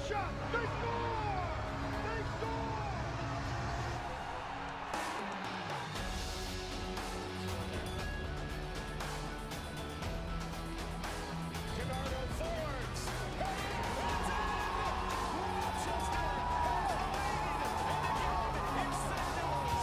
shot. They score! They score! Bernardo forwards. Hey, it's in! Rochester has the lead, and again, it's St. Louis.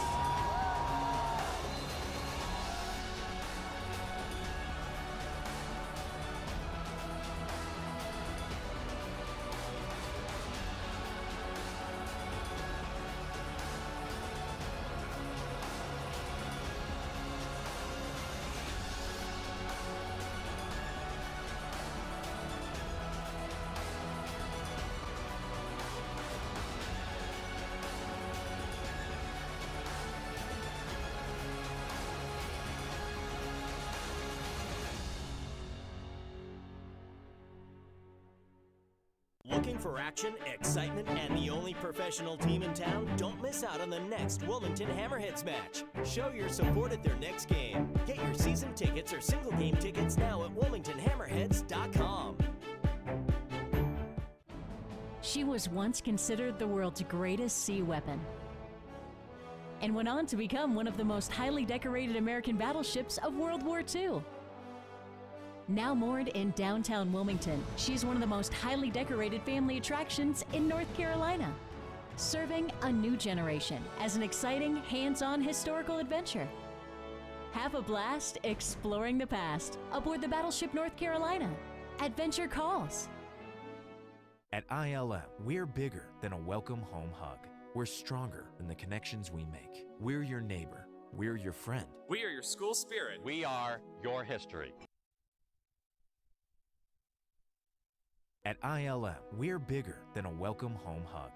Looking for action, excitement, and the only professional team in town? Don't miss out on the next Wilmington Hammerheads match. Show your support at their next game. Get your season tickets or single game tickets now at WilmingtonHammerheads.com. She was once considered the world's greatest sea weapon and went on to become one of the most highly decorated American battleships of World War II. Now moored in downtown Wilmington, she's one of the most highly decorated family attractions in North Carolina, serving a new generation as an exciting, hands-on historical adventure. Have a blast exploring the past aboard the Battleship North Carolina. Adventure calls. At ILM, we're bigger than a welcome home hug. We're stronger than the connections we make. We're your neighbor. We're your friend. We are your school spirit. We are your history. At ILM, we're bigger than a welcome home hug.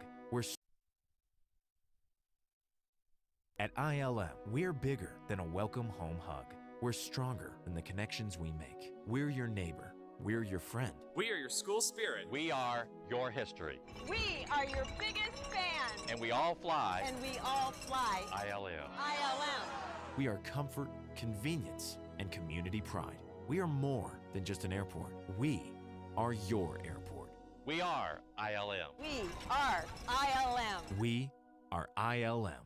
At ILM, we're bigger than a welcome home hug. We're stronger than the connections we make. We're your neighbor. We're your friend. We are your school spirit. We are your history. We are your biggest fans. And we all fly. And we all fly. ILM. ILM. We are comfort, convenience, and community pride. We are more than just an airport. We are your airport. We are ILM. We are ILM. We are ILM.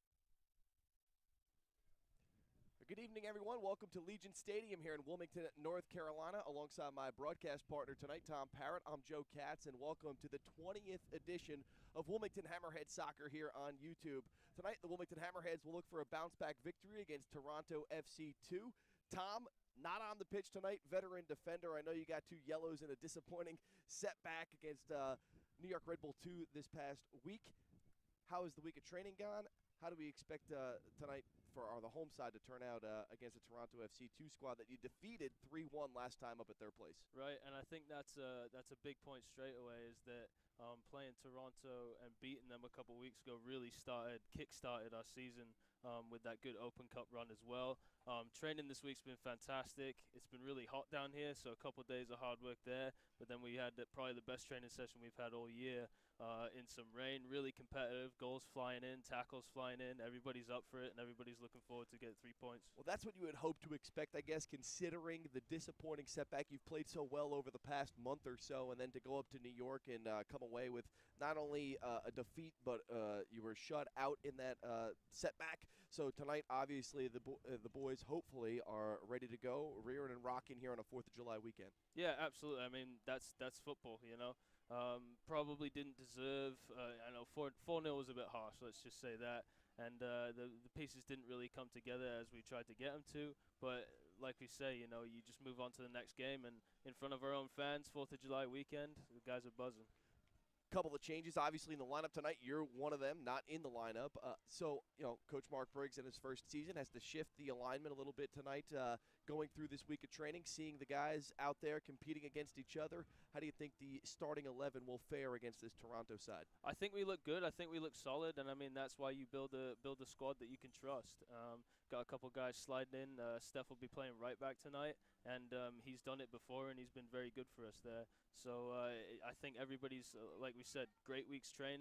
Good evening, everyone. Welcome to Legion Stadium here in Wilmington, North Carolina, alongside my broadcast partner tonight, Tom Parrott. I'm Joe Katz, and welcome to the 20th edition of Wilmington Hammerhead Soccer here on YouTube. Tonight, the Wilmington Hammerheads will look for a bounce-back victory against Toronto FC 2. Tom, not on the pitch tonight, veteran defender. I know you got 2 yellows and a disappointing setback against New York Red Bull 2 this past week. How has the week of training gone? How do we expect tonight for the home side to turn out against the Toronto FC 2 squad that you defeated 3-1 last time up at their place? Right, and I think that's a big point straight away, is that playing Toronto and beating them a couple weeks ago really kick-started our season with that good Open Cup run as well. Training this week's been fantastic. It's been really hot down here, so a couple of days of hard work there, but then we had probably the best training session we've had all year. In some rain, really competitive, goals flying in, tackles flying in, everybody's up for it, and everybody's looking forward to get 3 points. Well, that's what you would hope to expect, I guess, considering the disappointing setback. You've played so well over the past month or so, and then to go up to New York and come away with not only a defeat, but you were shut out in that setback. So tonight, obviously, the boys hopefully are ready to go, rearing and rocking here on a 4th of July weekend. Yeah, absolutely. I mean, that's football, you know. Probably didn't deserve, I know 4-0 was a bit harsh, let's just say that, and the pieces didn't really come together as we tried to get them to, but like we say, you know, you just move on to the next game, and in front of our own fans, 4th of July weekend, the guys are buzzing. Couple of changes, obviously, in the lineup tonight. You're one of them, not in the lineup. So, you know, Coach Mark Briggs in his first season has to shift the alignment a little bit tonight, going through this week of training, seeing the guys out there competing against each other. How do you think the starting 11 will fare against this Toronto side? I think we look good. I think we look solid, and I mean that's why you build a squad that you can trust. Got a couple guys sliding in. Steph will be playing right back tonight, and he's done it before, and he's been very good for us there. So I think everybody's, like we said, great weeks training.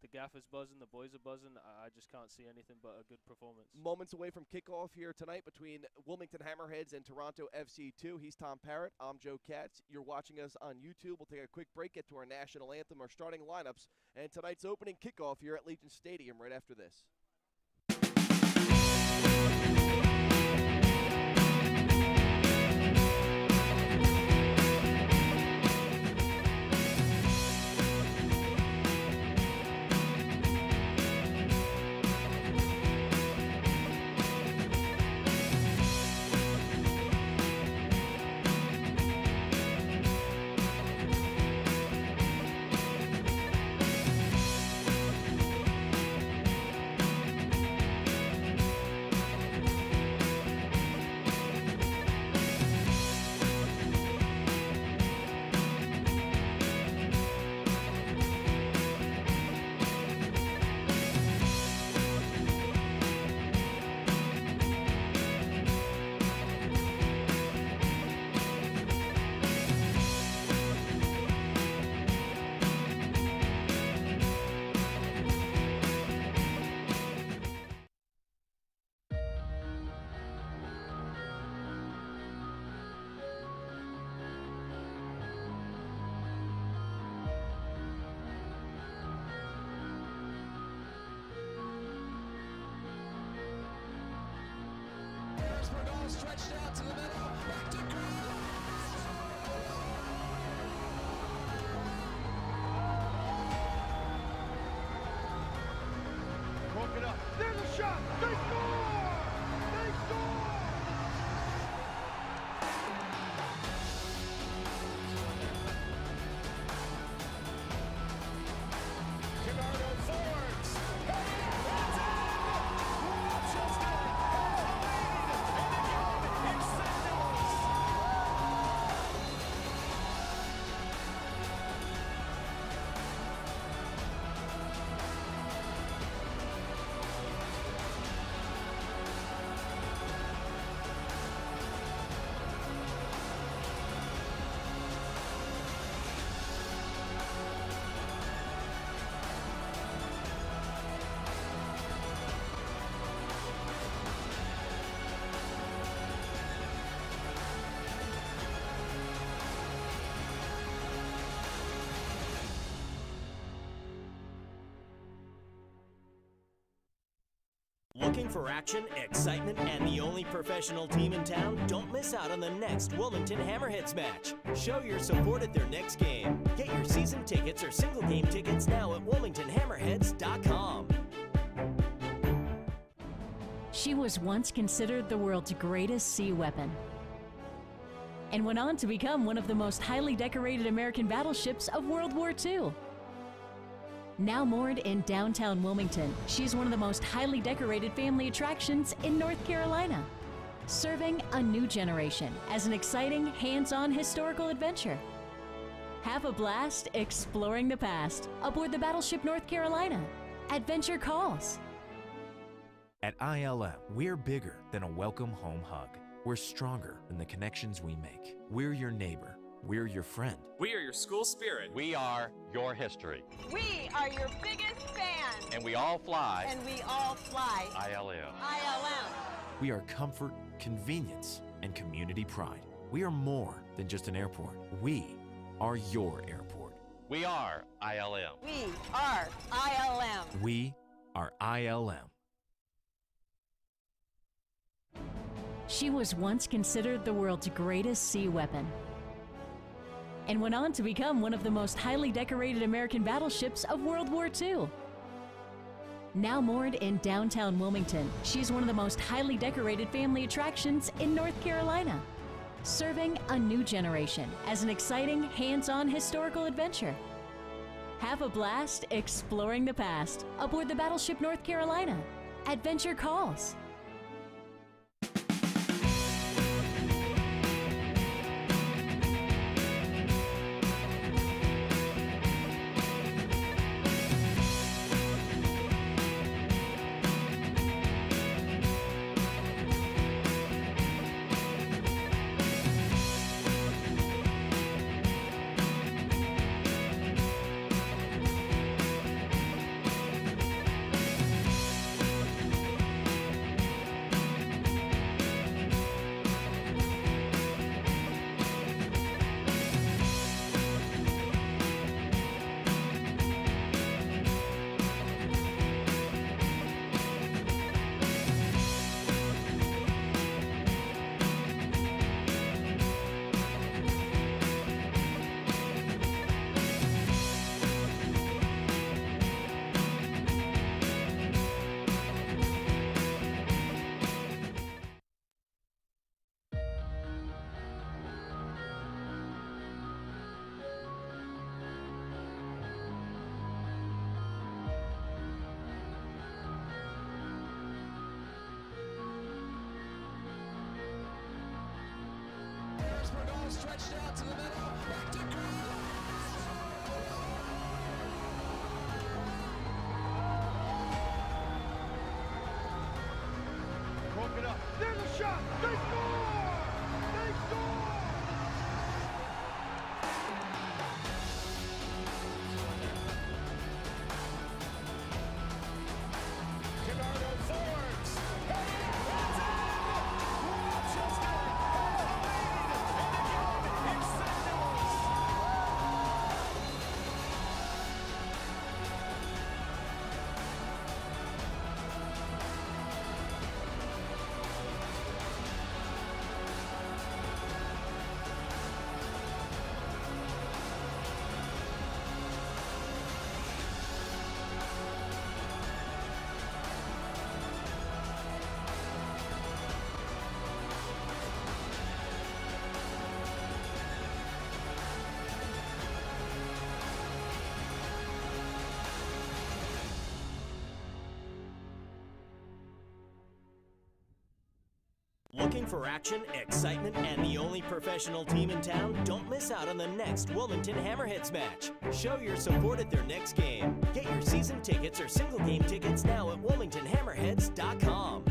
The gaffer's buzzing, the boys are buzzing. I just can't see anything but a good performance. Moments away from kickoff here tonight between Wilmington Hammerheads and Toronto FC2. He's Tom Parrott. I'm Joe Katz. You're watching us on YouTube. We'll take a quick break, get to our national anthem, our starting lineups, and tonight's opening kickoff here at Legion Stadium right after this. Stretched out to the middle, back to Green. Broke it up. There's a shot. They score! They score! Bernardo Fords. That's in! Rochester Looking for action, excitement, and the only professional team in town? Don't miss out on the next Wilmington Hammerheads match. Show your support at their next game. Get your season tickets or single game tickets now at WilmingtonHammerheads.com. She was once considered the world's greatest sea weapon and went on to become one of the most highly decorated American battleships of World War II. Now moored in downtown Wilmington, she's one of the most highly decorated family attractions in North Carolina, serving a new generation as an exciting, hands-on historical adventure. Have a blast exploring the past aboard the Battleship North Carolina. Adventure calls. At ILM, we're bigger than a welcome home hug. We're stronger than the connections we make. We're your neighbor. We're your friend. We are your school spirit. We are your history. We are your biggest fans. And we all fly And we all fly ILM. ILM. We are comfort, convenience, and community pride. We are more than just an airport. We are your airport. We are ILM. We are ILM. We are ILM. She was once considered the world's greatest sea weapon and went on to become one of the most highly decorated American battleships of World War II. Now moored in downtown Wilmington, she's one of the most highly decorated family attractions in North Carolina, serving a new generation as an exciting, hands-on historical adventure. Have a blast exploring the past aboard the Battleship North Carolina. Adventure calls. Looking for action, excitement, and the only professional team in town? Don't miss out on the next Wilmington Hammerheads match. Show your support at their next game. Get your season tickets or single game tickets now at WilmingtonHammerheads.com.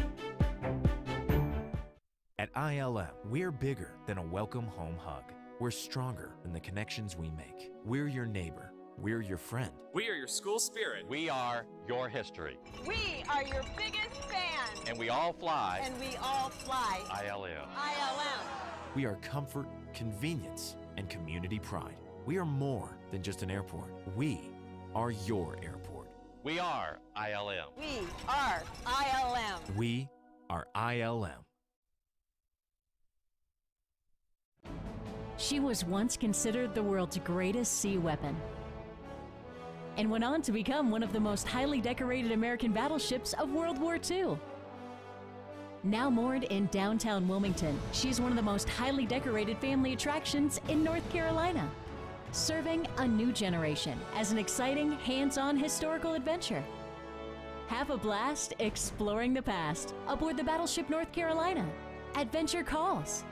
At ILM, we're bigger than a welcome home hug. We're stronger than the connections we make. We're your neighbor. We're your friend. We are your school spirit. We are your history. We are your biggest fans. And we all fly And we all fly ILM. ILM. We are comfort, convenience, and community pride. We are more than just an airport. We are your airport. We are ILM. We are ILM. We are ILM. She was once considered the world's greatest sea weapon and went on to become one of the most highly decorated American battleships of World War II. Now moored in downtown Wilmington, she's one of the most highly decorated family attractions in North Carolina, serving a new generation as an exciting, hands-on historical adventure. Have a blast exploring the past aboard the Battleship North Carolina. Adventure calls.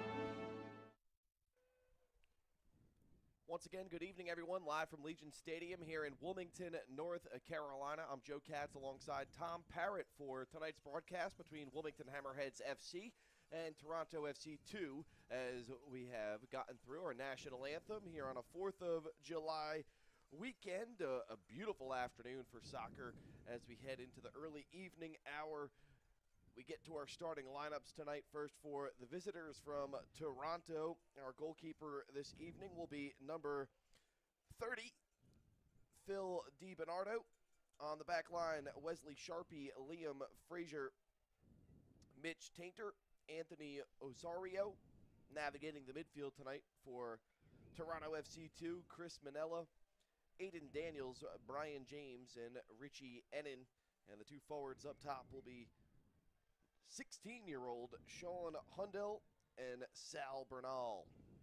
Once again, good evening, everyone. Live from Legion Stadium here in Wilmington, North Carolina. I'm Joe Katz alongside Tom Parrott for tonight's broadcast between Wilmington Hammerheads FC and Toronto FC 2, as we have gotten through our national anthem here on a 4th of July weekend. A beautiful afternoon for soccer as we head into the early evening hour. We get to our starting lineups tonight. First, for the visitors from Toronto, our goalkeeper this evening will be number 30, Phil DiBernardo. On the back line, Wesley Sharpie, Liam Frazier, Mitch Tainter, Anthony Osario. Navigating the midfield tonight for Toronto FC2, Chris Manella, Aiden Daniels, Brian James, and Richie Ennin. And the two forwards up top will be 16-year-old Sean Hundell and Sal Bernal.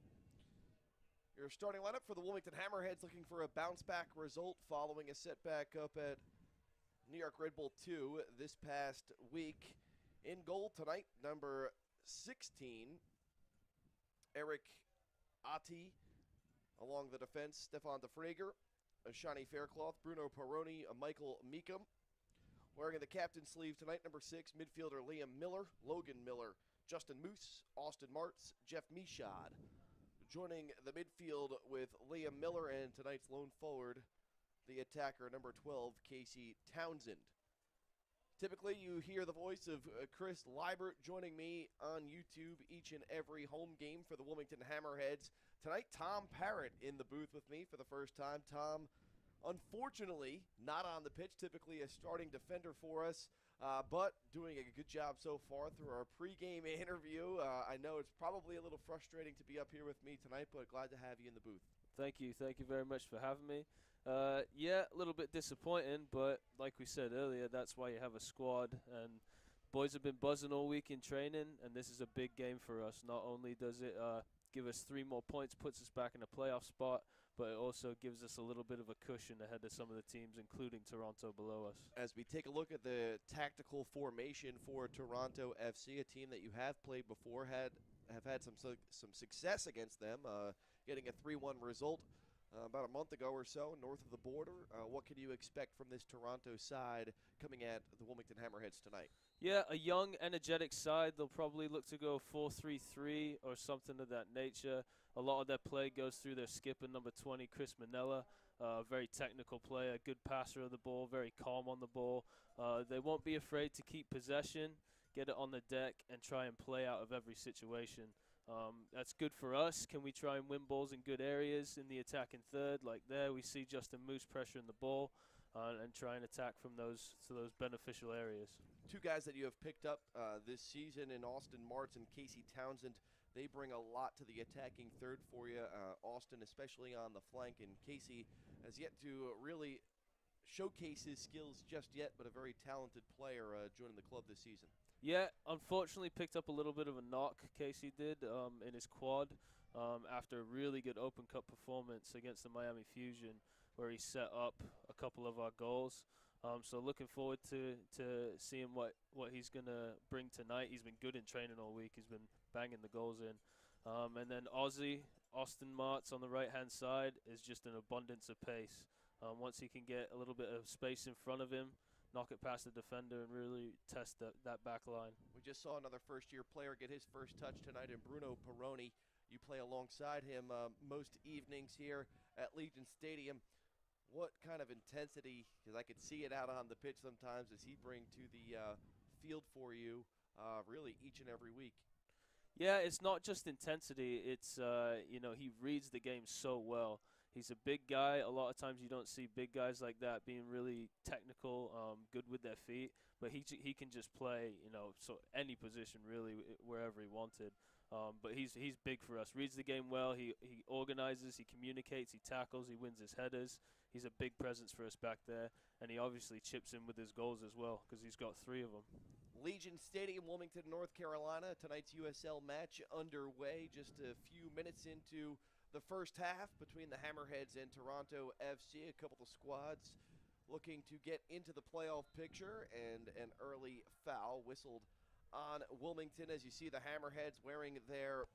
Your starting lineup for the Wilmington Hammerheads, looking for a bounce-back result following a setback up at New York Red Bull 2 this past week. In goal tonight, number 16, Eric Ati. Along the defense, Stefan DeFrager, Shani Faircloth, Bruno Peroni, Michael Meekum. Wearing the captain sleeve tonight, number 6, midfielder Liam Miller, Logan Miller, Justin Moose, Austin Martz, Jeff Michaud. Joining the midfield with Liam Miller and tonight's lone forward, the attacker, number 12, Casey Townsend. Typically, you hear the voice of Chris Liebert joining me on YouTube each and every home game for the Wilmington Hammerheads. Tonight, Tom Parrott in the booth with me for the first time. Tom, unfortunately, not on the pitch, typically a starting defender for us, but doing a good job so far through our pregame interview. I know it's probably a little frustrating to be up here with me tonight, but glad to have you in the booth. Thank you very much for having me. Yeah, a little bit disappointing, but like we said earlier, that's why you have a squad, and boys have been buzzing all week in training, and this is a big game for us. Not only does it give us 3 more points, puts us back in a playoff spot, but it also gives us a little bit of a cushion ahead of some of the teams, including Toronto below us. As we take a look at the tactical formation for Toronto FC, a team that you have played before, have had some success against them, getting a 3-1 result about a month ago or so, north of the border. What can you expect from this Toronto side coming at the Wilmington Hammerheads tonight? Yeah, a young, energetic side. They'll probably look to go 4-3-3 or something of that nature. A lot of their play goes through their skipper, number 20, Chris Manella. Very technical player, good passer of the ball, very calm on the ball. They won't be afraid to keep possession, get it on the deck, and try and play out of every situation. That's good for us. Can we try and win balls in good areas in the attacking third? Like there, we see Justin Moose pressuring the ball and try and attack from those beneficial areas. Two guys that you have picked up this season in Austin Martz and Casey Townsend. They bring a lot to the attacking third for you. Austin, especially on the flank, and Casey has yet to really showcase his skills just yet, but a very talented player joining the club this season. Yeah, unfortunately picked up a little bit of a knock, Casey did, in his quad after a really good Open Cup performance against the Miami Fusion, where he set up a couple of our goals. So looking forward to seeing what he's going to bring tonight. He's been good in training all week. He's been banging the goals in. And then Austin Martz on the right-hand side is just an abundance of pace. Once he can get a little bit of space in front of him, knock it past the defender and really test that back line. We just saw another first-year player get his first touch tonight in Bruno Peroni. You play alongside him most evenings here at Legion Stadium. What kind of intensity, because I could see it out on the pitch sometimes, does he bring to the field for you really each and every week? Yeah, it's not just intensity. It's, he reads the game so well. He's a big guy. A lot of times you don't see big guys like that being really technical, good with their feet. But he can just play, so any position really, wherever he wanted. But he's big for us. Reads the game well. He organizes. He communicates. He tackles. He wins his headers. He's a big presence for us back there. And he obviously chips in with his goals as well because he's got 3 of them. Legion Stadium, Wilmington, North Carolina. Tonight's USL match underway. Just a few minutes into the first half between the Hammerheads and Toronto FC. A couple of squads looking to get into the playoff picture, and an early foul whistled on Wilmington as you see the Hammerheads wearing their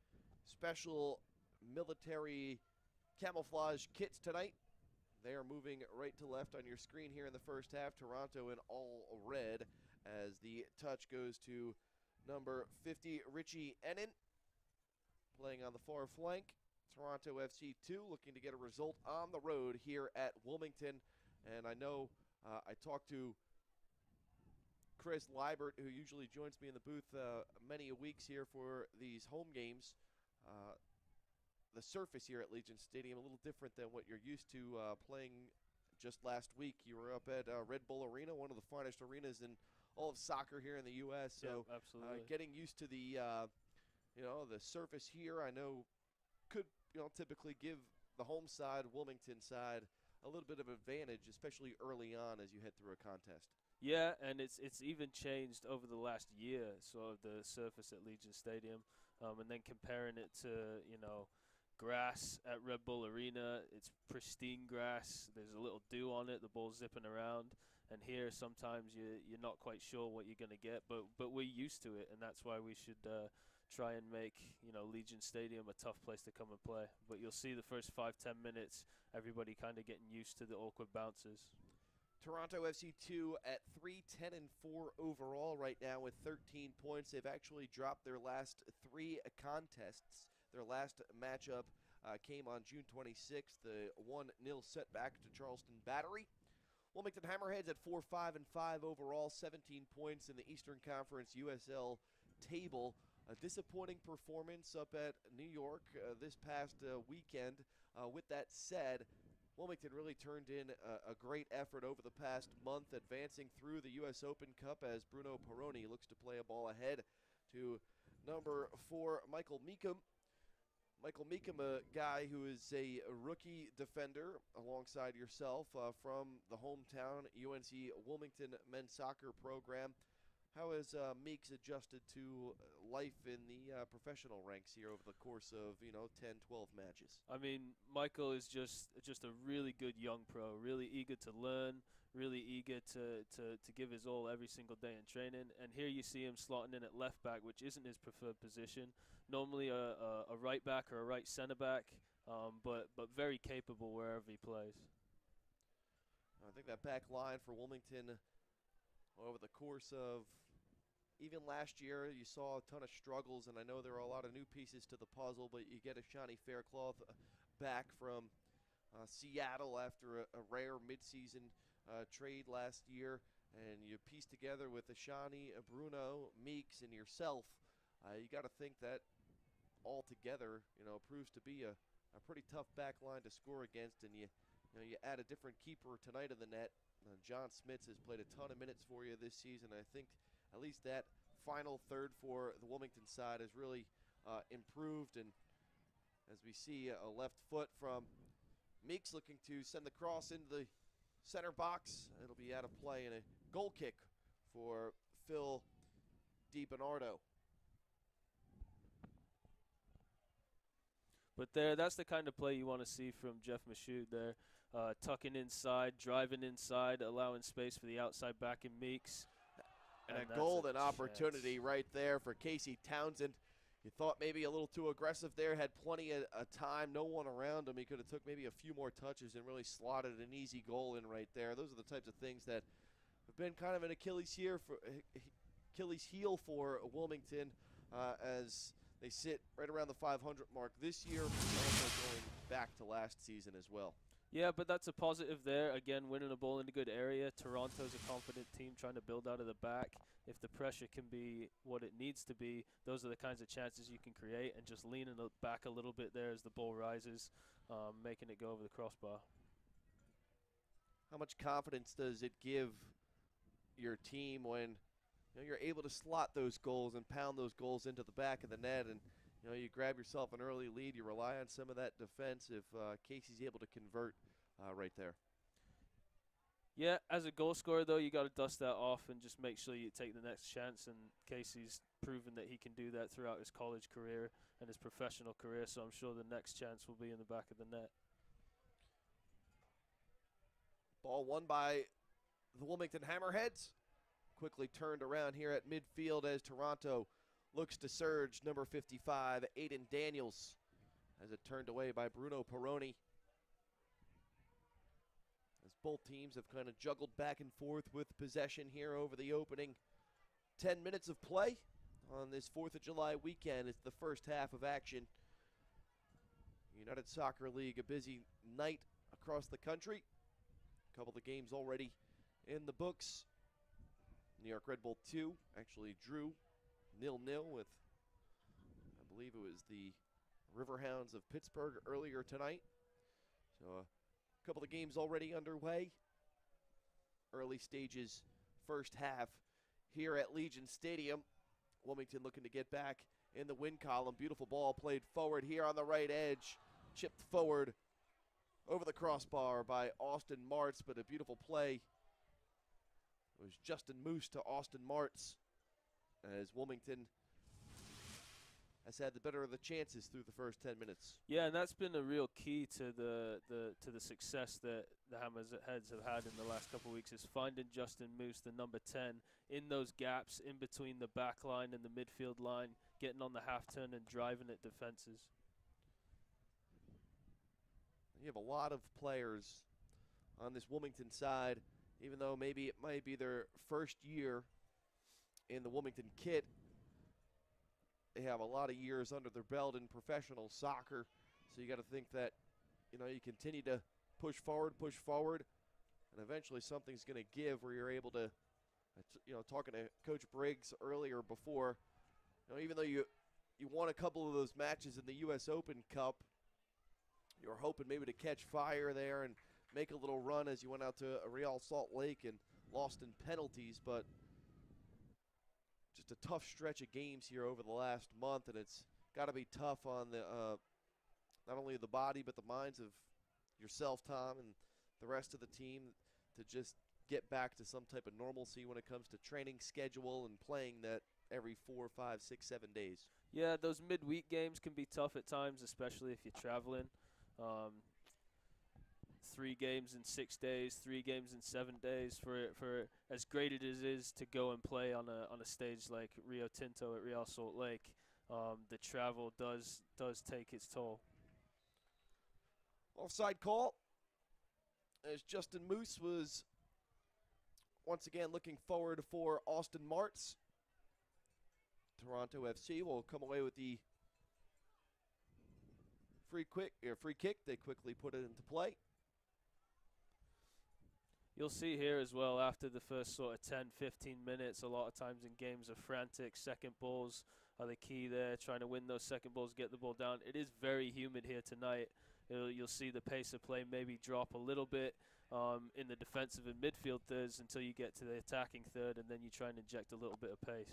special military camouflage kits tonight. They are moving right to left on your screen here in the first half. Toronto in all red as the touch goes to number 50, Richie Ennin, playing on the far flank. Toronto FC 2 looking to get a result on the road here at Wilmington. And I know I talked to Chris Liebert, who usually joins me in the booth many weeks here for these home games. The surface here at Legion Stadium a little different than what you're used to playing just last week. You were up at Red Bull Arena, one of the finest arenas in all of soccer here in the U.S. So yeah, absolutely. getting used to the the surface here, I know could typically give the home side, Wilmington side, a little bit of advantage, especially early on as you head through a contest. Yeah, and it's even changed over the last year, sort of the surface at Legion Stadium, and then comparing it to grass at Red Bull Arena. It's pristine grass. There's a little dew on it. The ball's zipping around. And here, sometimes you're not quite sure what you're going to get, but we're used to it, and that's why we should try and make Legion Stadium a tough place to come and play. But you'll see the first 5-10 minutes, everybody kind of getting used to the awkward bounces. Toronto FC 2 at 3-10-4 overall right now with 13 points. They've actually dropped their last 3 contests. Their last matchup came on June 26th, the 1-0 setback to Charleston Battery. Wilmington Hammerheads at 4-5-5 overall, 17 points in the Eastern Conference USL table. A disappointing performance up at New York this past weekend. With that said, Wilmington really turned in a great effort over the past month, advancing through the U.S. Open Cup as Bruno Peroni looks to play a ball ahead to number 4, Michael Meekum. Michael Meekum, a guy who is a rookie defender alongside yourself from the hometown UNC Wilmington men's soccer program. How has Meeks adjusted to life in the professional ranks here over the course of 10, 12 matches? I mean, Michael is just a really good young pro, really eager to learn, really eager to give his all every single day in training. And here you see him slotting in at left back, which isn't his preferred position. Normally a right back or a right center back but very capable wherever he plays. I think that back line for Wilmington over the course of even last year, you saw a ton of struggles, and I know there are a lot of new pieces to the puzzle, but you get a Shawnee Faircloth back from Seattle after a rare midseason trade last year, and you piece together with a Shawnee, a Bruno, Meeks, and yourself. You got to think that all together, proves to be a pretty tough back line to score against, and you add a different keeper tonight in the net. John Smits has played a ton of minutes for you this season. I think at least that final third for the Wilmington side has really improved, and as we see a left foot from Meeks looking to send the cross into the center box, it'll be out of play, and a goal kick for Phil DiBernardo. But that's the kind of play you want to see from Jeff Michoud there. Tucking inside, driving inside, allowing space for the outside back in Meeks. And a golden opportunity right there for Casey Townsend. You thought maybe a little too aggressive there, had plenty of time, no one around him. He could have took maybe a few more touches and really slotted an easy goal in right there. Those are the types of things that have been kind of an Achilles heel for Wilmington as they sit right around the 500 mark this year, also going back to last season as well. Yeah, but that's a positive there. Again, winning a ball in a good area. Toronto's a confident team trying to build out of the back. If the pressure can be what it needs to be, those are the kinds of chances you can create, and just leaning back a little bit there as the ball rises, making it go over the crossbar. How much confidence does it give your team when you're able to slot those goals and pound those goals into the back of the net, and you grab yourself an early lead, you rely on some of that defense if Casey's able to convert right there? Yeah, as a goal scorer, though, you got to dust that off and just make sure you take the next chance, and Casey's proven that he can do that throughout his college career and his professional career, so I'm sure the next chance will be in the back of the net. Ball won by the Wilmington Hammerheads. Quickly turned around here at midfield as Toronto looks to surge. Number 55, Aiden Daniels, as it turned away by Bruno Peroni. As both teams have kind of juggled back and forth with possession here over the opening 10 minutes of play on this 4th of July weekend. It's the first half of action. United Soccer League, a busy night across the country. A couple of games already in the books. New York Red Bull 2 actually drew 0-0 with, I believe it was the Riverhounds of Pittsburgh earlier tonight. So a couple of games already underway. Early stages, first half here at Legion Stadium. Wilmington looking to get back in the win column. Beautiful ball played forward here on the right edge. Chipped forward over the crossbar by Austin Martz, but a beautiful play. It was Justin Moose to Austin Martz, as Wilmington has had the better of the chances through the first 10 minutes. Yeah, and that's been a real key to the success that the Hammerheads have had in the last couple of weeks, is finding Justin Moose, the number 10, in those gaps in between the back line and the midfield line, getting on the half turn and driving at defenses. You have a lot of players on this Wilmington side, even though maybe it might be their first year in the Wilmington kit. They have a lot of years under their belt in professional soccer, so you got to think that you continue to push forward, and eventually something's going to give where you're able to, talking to Coach Briggs earlier before, even though you won a couple of those matches in the U.S. Open Cup, you were hoping maybe to catch fire there and make a little run as you went out to Real Salt Lake and lost in penalties, but just a tough stretch of games here over the last month, and it's got to be tough on the not only the body but the minds of yourself, Tom, and the rest of the team to just get back to some type of normalcy when it comes to training schedule and playing that every 4, 5, 6, 7 days. Yeah, those midweek games can be tough at times, especially if you're traveling. 3 games in 6 days, 3 games in 7 days. For as great it is to go and play on a stage like Rio Tinto at Real Salt Lake, the travel does take its toll. Offside call, as Justin Moose was once again looking forward for Austin Martz. Toronto FC will come away with the free kick. They quickly put it into play. You'll see here as well, after the first sort of 10, 15 minutes, a lot of times in games are frantic. Second balls are the key there, trying to win those second balls, get the ball down. It is very humid here tonight. You'll see the pace of play maybe drop a little bit in the defensive and midfield thirds until you get to the attacking third, and then you try and inject a little bit of pace.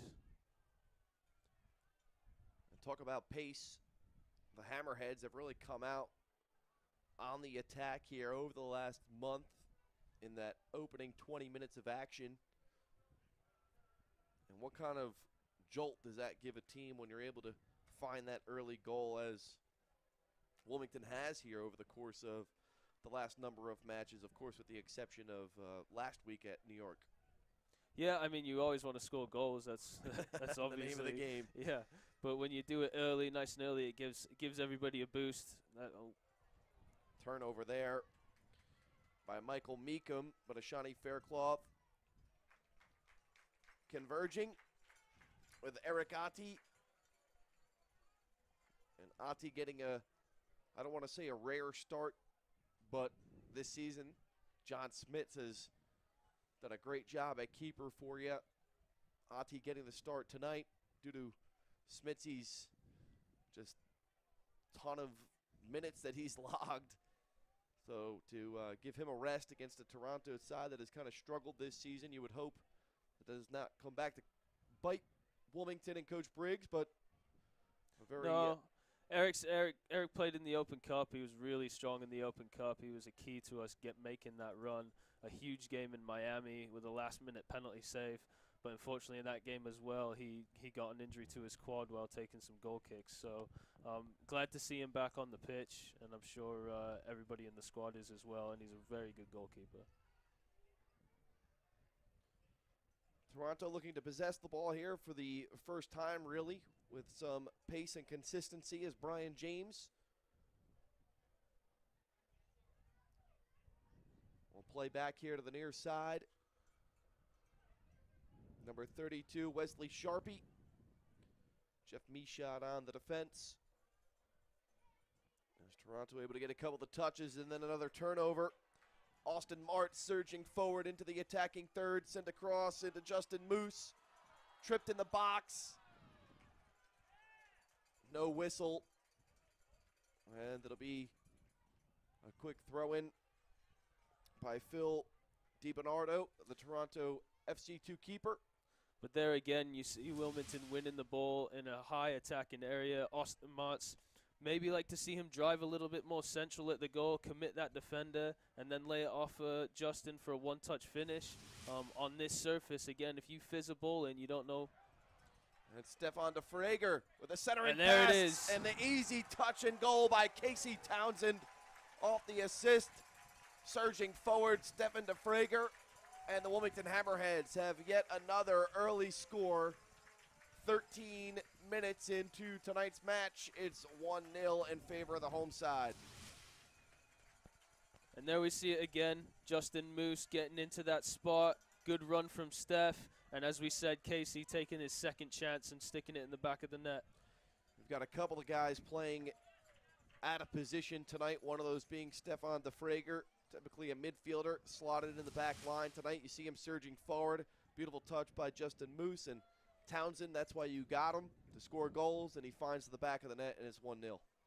And talk about pace. The Hammerheads have really come out on the attack here over the last month in that opening 20 minutes of action. And what kind of jolt does that give a team when you're able to find that early goal, as Wilmington has here over the course of the last number of matches, of course with the exception of last week at New York. Yeah, I mean, you always want to score goals. That's obviously the name of the game. Yeah, but when you do it early, nice and early, it gives everybody a boost. Turnover there by Michael Meekum, but Ashani Faircloth converging with Eric Ati. And Ati getting I don't want to say a rare start, but this season, John Smits has done a great job at keeper for you. Ati getting the start tonight due to Smitsy's just ton of minutes that he's logged. So to give him a rest against the Toronto side that has kind of struggled this season, you would hope it does not come back to bite Wilmington and Coach Briggs, but a very no. Eric played in the Open Cup. He was really strong in the Open Cup. He was a key to us making that run. A huge game in Miami with a last-minute penalty save. But unfortunately in that game as well, he got an injury to his quad while taking some goal kicks. So glad to see him back on the pitch, and I'm sure everybody in the squad is as well, and he's a very good goalkeeper. Toronto looking to possess the ball here for the first time, really, with some pace and consistency, as Brian James will play back here to the near side. Number 32, Wesley Sharpie. Jeff Michaud on the defense. As Toronto able to get a couple of touches, and then another turnover. Austin Martz surging forward into the attacking third, sent across into Justin Moose. Tripped in the box. No whistle. And it'll be a quick throw-in by Phil DiBernardo, the Toronto FC2 keeper. But there again, you see Wilmington winning the ball in a high attacking area. Austin Martz, maybe like to see him drive a little bit more central at the goal, commit that defender, and then lay it off Justin for a one-touch finish. On this surface, again, if you fizz a ball in, you don't know. And Stefan DeFrager with a centering and there pass. It is. And the easy touch and goal by Casey Townsend off the assist. Surging forward, Stefan DeFrager. And the Wilmington Hammerheads have yet another early score. 13 minutes into tonight's match, it's 1-0 in favor of the home side. And there we see it again, Justin Moose getting into that spot. Good run from Steph. And as we said, Casey taking his second chance and sticking it in the back of the net. We've got a couple of guys playing out of position tonight, one of those being Stefan DeFrager, typically a midfielder, slotted in the back line tonight. You see him surging forward. Beautiful touch by Justin Moose. And Townsend, that's why you got him, to score goals, and he finds the back of the net, and it's 1-0.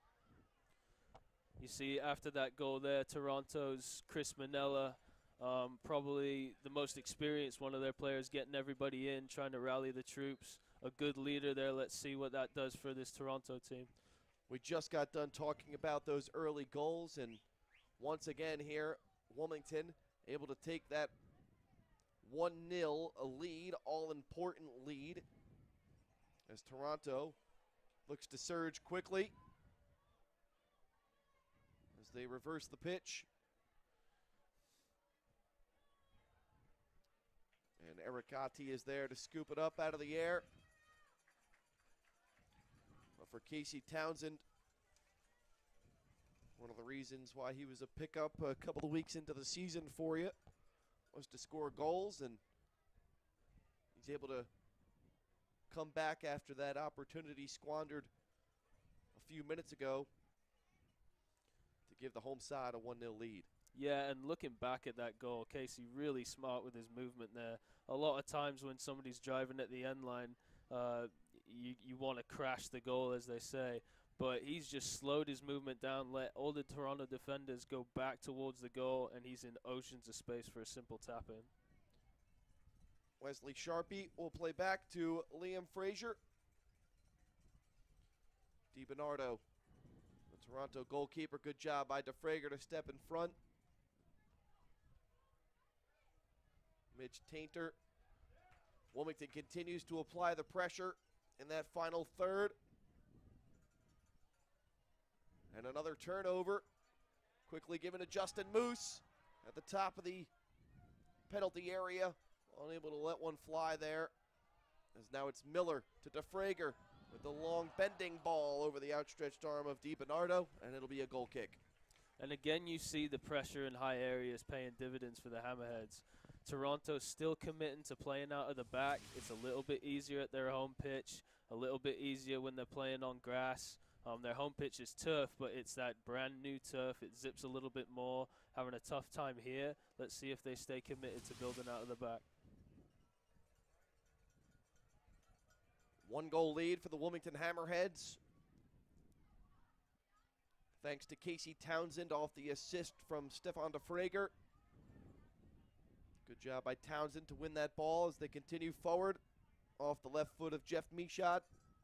You see after that goal there, Toronto's Chris Manella, probably the most experienced one of their players, getting everybody in, trying to rally the troops. A good leader there. Let's see what that does for this Toronto team. We just got done talking about those early goals, and once again here, Wilmington able to take that 1-0 lead, all-important lead, as Toronto looks to surge quickly as they reverse the pitch. And Eric Ati is there to scoop it up out of the air. But for Casey Townsend, One of the reasons why he was a pickup a couple of weeks into the season for you was to score goals, and he's able to come back after that opportunity squandered a few minutes ago to give the home side a 1-0 lead. Yeah, and looking back at that goal, Casey really smart with his movement there. A lot of times when somebody's driving at the end line, you want to crash the goal, as they say. But he's just slowed his movement down, let all the Toronto defenders go back towards the goal, and he's in oceans of space for a simple tap-in. Wesley Sharpie will play back to Liam Frazier. DiBernardo, the Toronto goalkeeper. Good job by DeFrager to step in front. Mitch Tainter. Wilmington continues to apply the pressure in that final third. And another turnover. Quickly given to Justin Moose at the top of the penalty area. Unable to let one fly there. As now it's Miller to DeFrager with the long bending ball over the outstretched arm of DiBernardo, and it'll be a goal kick. And again, you see the pressure in high areas paying dividends for the Hammerheads. Toronto still committing to playing out of the back. It's a little bit easier at their home pitch, a little bit easier when they're playing on grass. Their home pitch is turf, but it's that brand new turf. It zips a little bit more, having a tough time here. Let's see if they stay committed to building out of the back. 1-goal lead for the Wilmington Hammerheads. Thanks to Casey Townsend off the assist from Stefan DeFrager. Good job by Townsend to win that ball as they continue forward off the left foot of Jeff Michaud.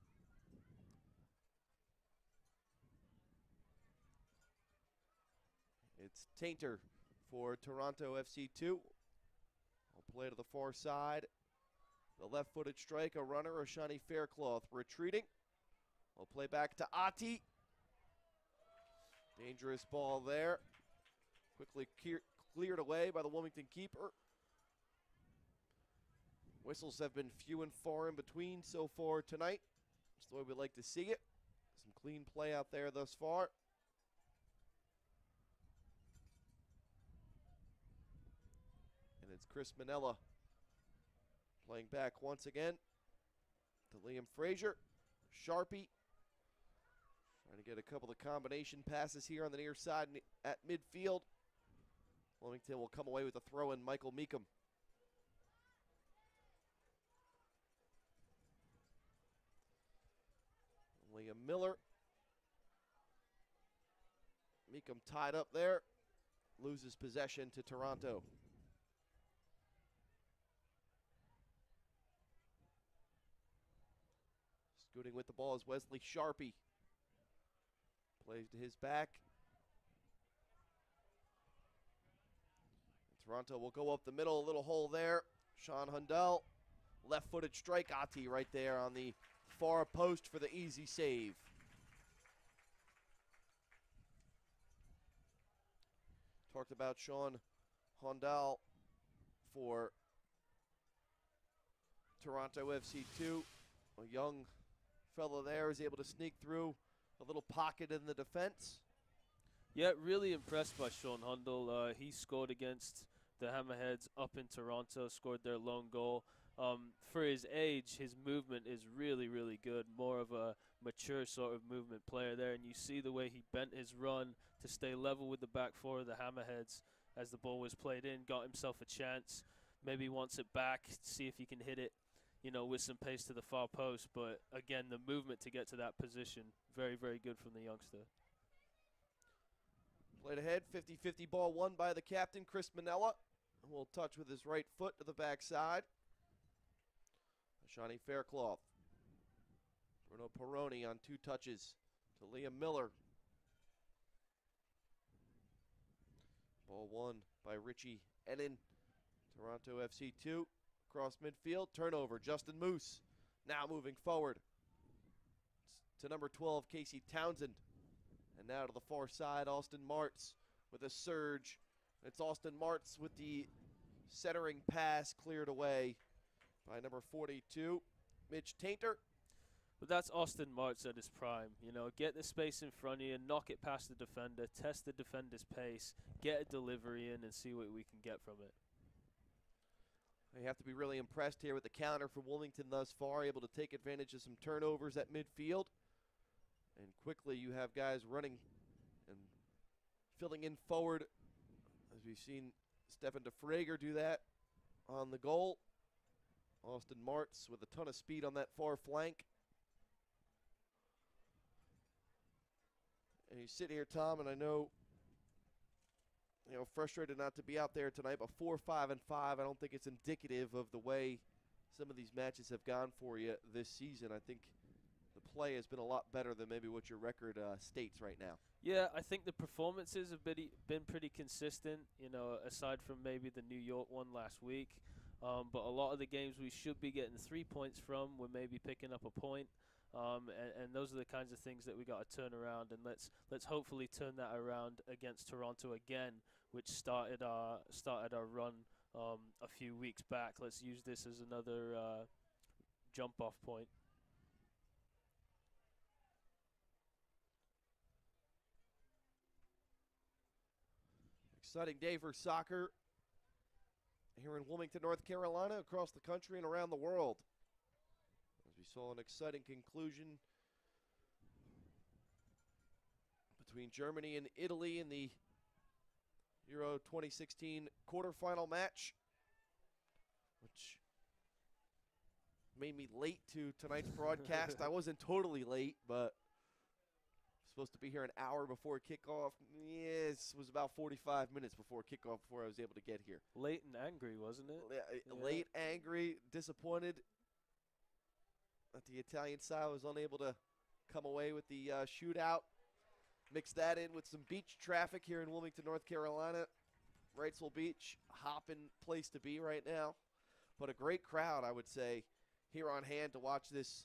It's Tainter for Toronto FC2. I'll play to the far side. The left-footed strike, a runner, Ashani Faircloth retreating. I'll play back to Ati. Dangerous ball there. Quickly cleared away by the Wilmington keeper. Whistles have been few and far in between so far tonight. That's the way we like to see it. Some clean play out there thus far. And it's Chris Manella playing back once again to Liam Frazier. Sharpie trying to get a couple of combination passes here on the near side at midfield. Wilmington will come away with a throw in. Michael Meekum. Liam Miller. Meekum tied up there. Loses possession to Toronto. Scooting with the ball is Wesley Sharpie. Plays to his back. And Toronto will go up the middle, a little hole there. Sean Hundell, left-footed strike. Ati right there on the far post for the easy save. Talked about Sean Hundell for Toronto FC2. A young fellow there is able to sneak through a little pocket in the defense. Yeah, really impressed by Sean Hundell. He scored against the Hammerheads up in Toronto, scored their lone goal. For his age, his movement is really, really good. More of a mature sort of movement player there. And you see the way he bent his run to stay level with the back four of the Hammerheads as the ball was played in, got himself a chance. Maybe wants it back, see if he can hit it, you know, with some pace to the far post. But again, the movement to get to that position, very, very good from the youngster. Played ahead, 50-50 ball won by the captain, Chris Manella. And will touch with his right foot to the backside. Ashani Faircloth. Bruno Peroni on 2 touches to Liam Miller. Ball won by Richie Ennin. Toronto FC2 across midfield. Turnover, Justin Moose. Now moving forward to number 12, Casey Townsend. And now to the far side, Austin Martz with a surge. It's Austin Martz with the centering pass cleared away by number 42, Mitch Tainter. But that's Austin Martz at his prime. You know, get the space in front of you, knock it past the defender, test the defender's pace, get a delivery in, and see what we can get from it. You have to be really impressed here with the counter from Wilmington thus far, able to take advantage of some turnovers at midfield. And quickly you have guys running and filling in forward, as we've seen Stefan DeFrager do that on the goal. Austin Martz with a ton of speed on that far flank. And you sit here, Tom, and I know, frustrated not to be out there tonight, but 4-5-5, I don't think it's indicative of the way some of these matches have gone for you this season. I think the play has been a lot better than maybe what your record states right now. Yeah, I think the performances have been pretty consistent, aside from maybe the New York one last week. But a lot of the games we should be getting 3 points from, we're maybe picking up a point. And those are the kinds of things that we got to turn around, and let's hopefully turn that around against Toronto again, which started our run a few weeks back. Let's use this as another jump-off point. Exciting day for soccer here in Wilmington, North Carolina, across the country and around the world. As we saw an exciting conclusion between Germany and Italy in the Euro 2016 quarterfinal match, which made me late to tonight's broadcast. I wasn't totally late, but supposed to be here an hour before kickoff. Yes, it was about 45 minutes before kickoff before I was able to get here. Late and angry, wasn't it? Yeah. Late, angry, disappointed that the Italian side was unable to come away with the shootout. Mix that in with some beach traffic here in Wilmington, North Carolina. Wrightsville Beach, hopping place to be right now. But a great crowd, I would say, here on hand to watch this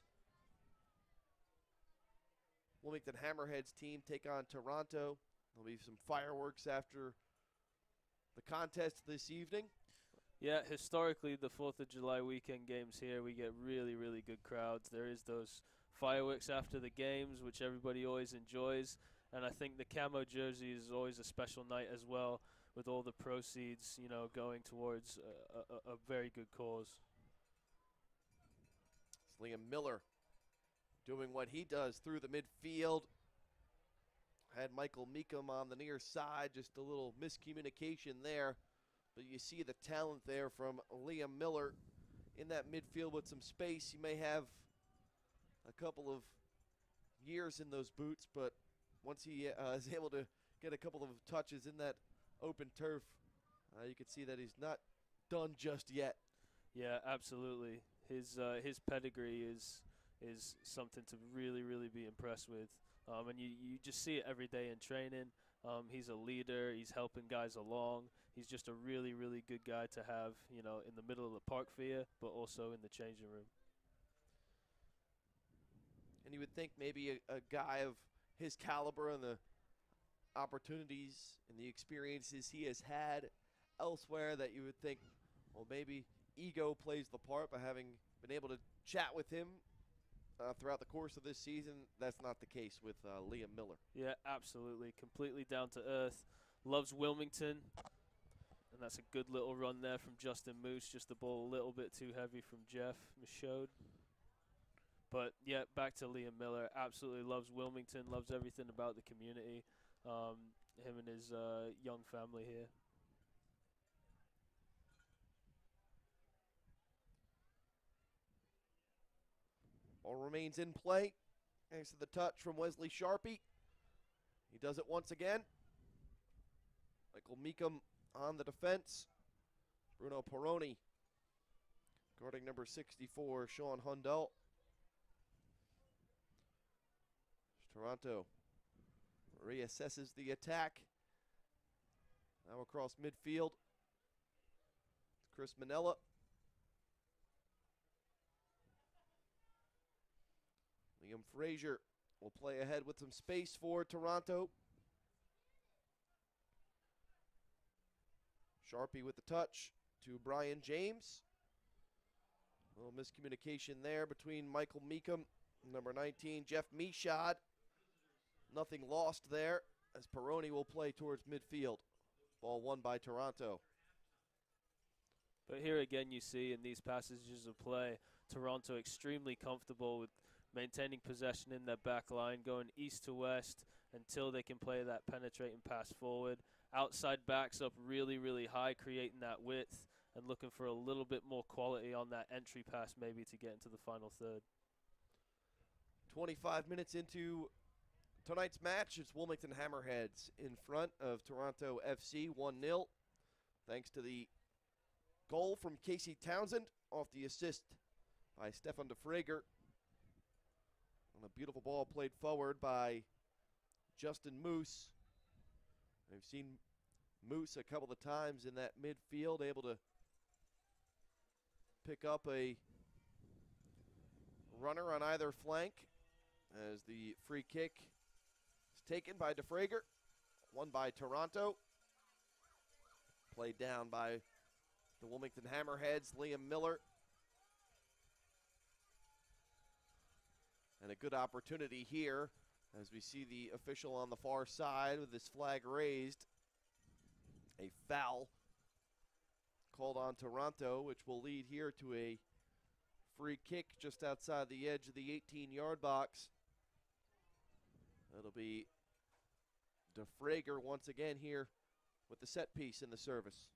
Wilmington Hammerheads team take on Toronto. There'll be some fireworks after the contest this evening. Yeah, historically, the 4th of July weekend games here, we get really, really good crowds. There is those fireworks after the games, which everybody always enjoys. And I think the camo jersey is always a special night as well, with all the proceeds, going towards a very good cause. It's Liam Miller doing what he does through the midfield. Had Michael Meekum on the near side, just a little miscommunication there. But you see the talent there from Liam Miller in that midfield with some space. He may have a couple of years in those boots, but once he is able to get a couple of touches in that open turf, you can see that he's not done just yet. Yeah, absolutely. His pedigree is something to really, really be impressed with. And you just see it every day in training. He's a leader. He's helping guys along. He's just a really, really good guy to have, in the middle of the park for you, but also in the changing room. And you would think maybe a guy of his caliber and the opportunities and the experiences he has had elsewhere, that you would think, well, maybe ego plays the part by having been able to chat with him throughout the course of this season. That's not the case with Liam Miller. Yeah, absolutely. Completely down to earth. Loves Wilmington. And that's a good little run there from Justin Moose. Just the ball a little bit too heavy from Jeff Michaud. But, yeah, back to Liam Miller. Absolutely loves Wilmington, loves everything about the community, him and his young family here. Ball remains in play. Thanks to the touch from Wesley Sharpie. He does it once again. Michael Meekum on the defense. Bruno Peroni guarding number 64, Sean Hundell. Toronto reassesses the attack. Now across midfield. Chris Manella. Liam Frazier will play ahead with some space for Toronto. Sharpie with the touch to Brian James. A little miscommunication there between Michael Meekum Number 19, Jeff Meshad. Nothing lost there as Peroni will play towards midfield. Ball won by Toronto. But here again you see in these passages of play, Toronto extremely comfortable with maintaining possession in their back line, going east to west until they can play that penetrating pass forward. Outside backs up really, really high, creating that width and looking for a little bit more quality on that entry pass maybe to get into the final third. 25 minutes into tonight's match, it's Wilmington Hammerheads in front of Toronto FC 1-0. Thanks to the goal from Casey Townsend off the assist by Stefan DeFrager. And a beautiful ball played forward by Justin Moose. We've seen Moose a couple of times in that midfield, able to pick up a runner on either flank as the free kick is taken by DeFrager, won by Toronto. Played down by the Wilmington Hammerheads, Liam Miller. And a good opportunity here as we see the official on the far side with his flag raised. A foul called on Toronto, which will lead here to a free kick just outside the edge of the 18-yard box. It'll be DeFrager once again here with the set piece in the service.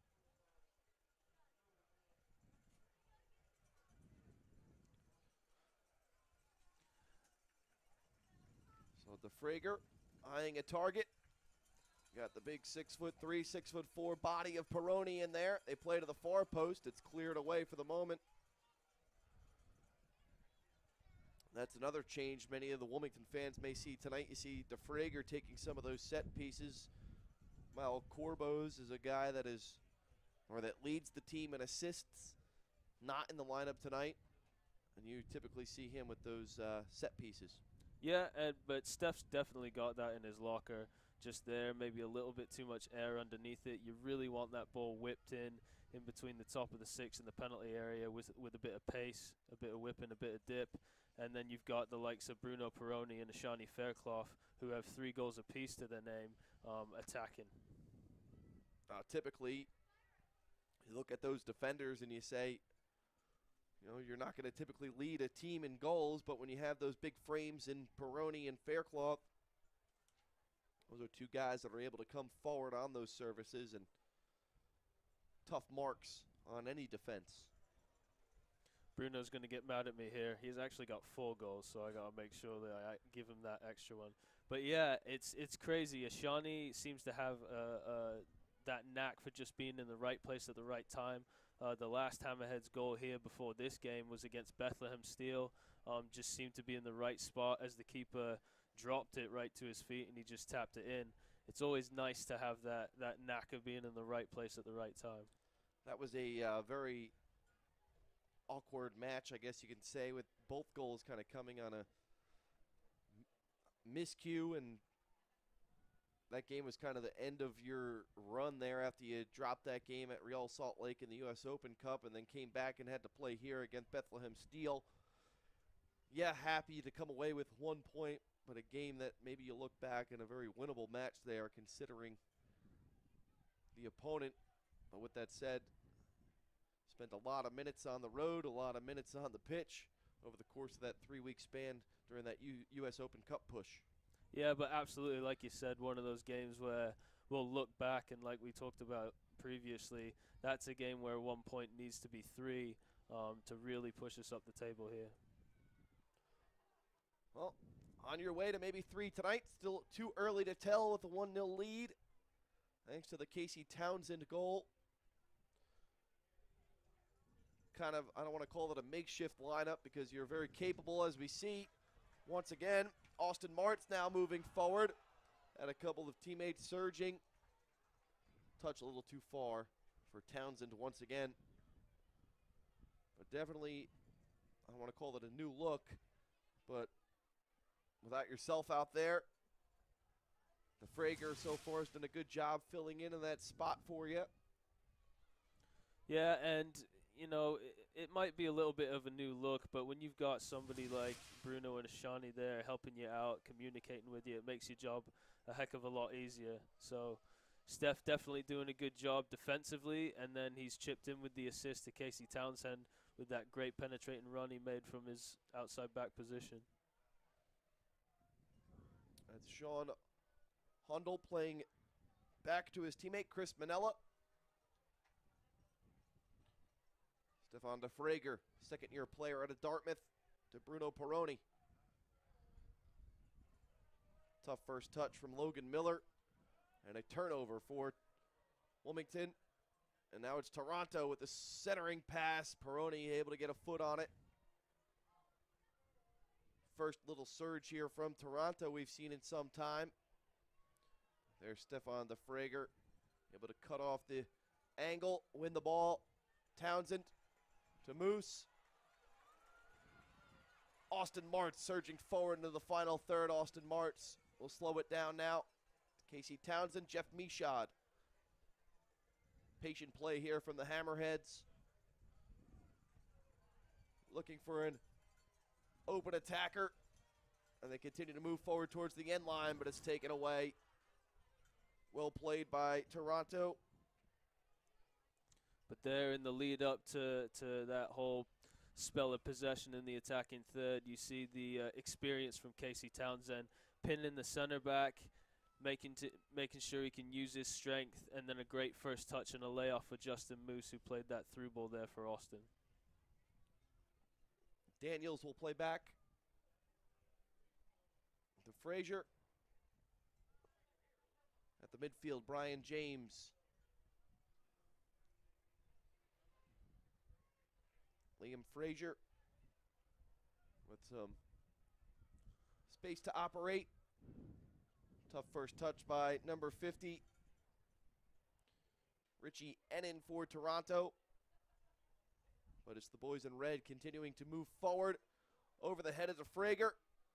So DeFrager eyeing a target. Got the big 6'3", 6'4" body of Peroni in there. They play to the far post. It's cleared away for the moment. That's another change many of the Wilmington fans may see tonight. You see DeFrager taking some of those set pieces, while Corbos is a guy that leads the team in assists, not in the lineup tonight. And you typically see him with those set pieces. Yeah, but Steph's definitely got that in his locker. Just there, maybe a little bit too much air underneath it. You really want that ball whipped in between the top of the six and the penalty area with a bit of pace, a bit of whipping, a bit of dip. And then you've got the likes of Bruno Peroni and Ashani Fairclough, who have 3 goals apiece to their name, attacking. Typically, you look at those defenders and you say, you know, you're not going to typically lead a team in goals, but when you have those big frames in Peroni and Fairclough, those are 2 guys that are able to come forward on those services and tough marks on any defense. Bruno's going to get mad at me here. He's actually got 4 goals, so I got to make sure that I give him that extra one. But yeah, it's crazy. Ashani seems to have that knack for just being in the right place at the right time. The last Hammerheads goal here before this game was against Bethlehem Steel. Just seemed to be in the right spot as the keeper dropped it right to his feet and he just tapped it in. It's always nice to have that knack of being in the right place at the right time. That was a very awkward match, I guess you can say, with both goals kind of coming on a miscue, and that game was kind of the end of your run there after you dropped that game at Real Salt Lake in the U.S. Open Cup and then came back and had to play here against Bethlehem Steel. Yeah, happy to come away with 1 point, but a game that maybe you look back in a very winnable match there considering the opponent. But with that said, spent a lot of minutes on the road, a lot of minutes on the pitch over the course of that 3-week span during that U.S. Open Cup push. Yeah, but absolutely, like you said, one of those games where we'll look back and like we talked about previously, that's a game where 1 point needs to be 3 to really push us up the table here. Well, on your way to maybe 3 tonight. Still too early to tell with a 1-0 lead, thanks to the Casey Townsend goal. Kind of, I don't want to call it a makeshift lineup because you're very capable, as we see. Once again, Austin Martz now moving forward. Had a couple of teammates surging. Touch a little too far for Townsend once again. But definitely, I don't want to call it a new look, but without yourself out there, DeFrager so far has done a good job filling in that spot for you. Yeah, and you know, it might be a little bit of a new look, but when you've got somebody like Bruno and Ashani there helping you out, communicating with you, it makes your job a heck of a lot easier. So Steph definitely doing a good job defensively, and then he's chipped in with the assist to Casey Townsend with that great penetrating run he made from his outside back position. That's Sean Hundle playing back to his teammate Chris Manella. Stefan DeFrager, second-year player out of Dartmouth, to Bruno Peroni. Tough first touch from Logan Miller, and a turnover for Wilmington. And now it's Toronto with the centering pass. Peroni able to get a foot on it. First little surge here from Toronto we've seen in some time. There's Stefan DeFrager, able to cut off the angle, win the ball. Townsend to Moose. Austin Martz surging forward into the final third. Austin Martz will slow it down now. Casey Townsend, Jeff Michaud. Patient play here from the Hammerheads. Looking for an open attacker. And they continue to move forward towards the end line, but it's taken away. Well played by Toronto. But there in the lead up to that whole spell of possession in the attacking third, you see the experience from Casey Townsend, pinning the center back, making sure he can use his strength, and then a great first touch and a layoff for Justin Moose, who played that through ball there for Austin. Daniels will play back to Frazier. At the midfield, Brian James. Liam Frazier with some space to operate. Tough first touch by number 50. Richie Ennin for Toronto. But it's the boys in red continuing to move forward over the head of DeFrager.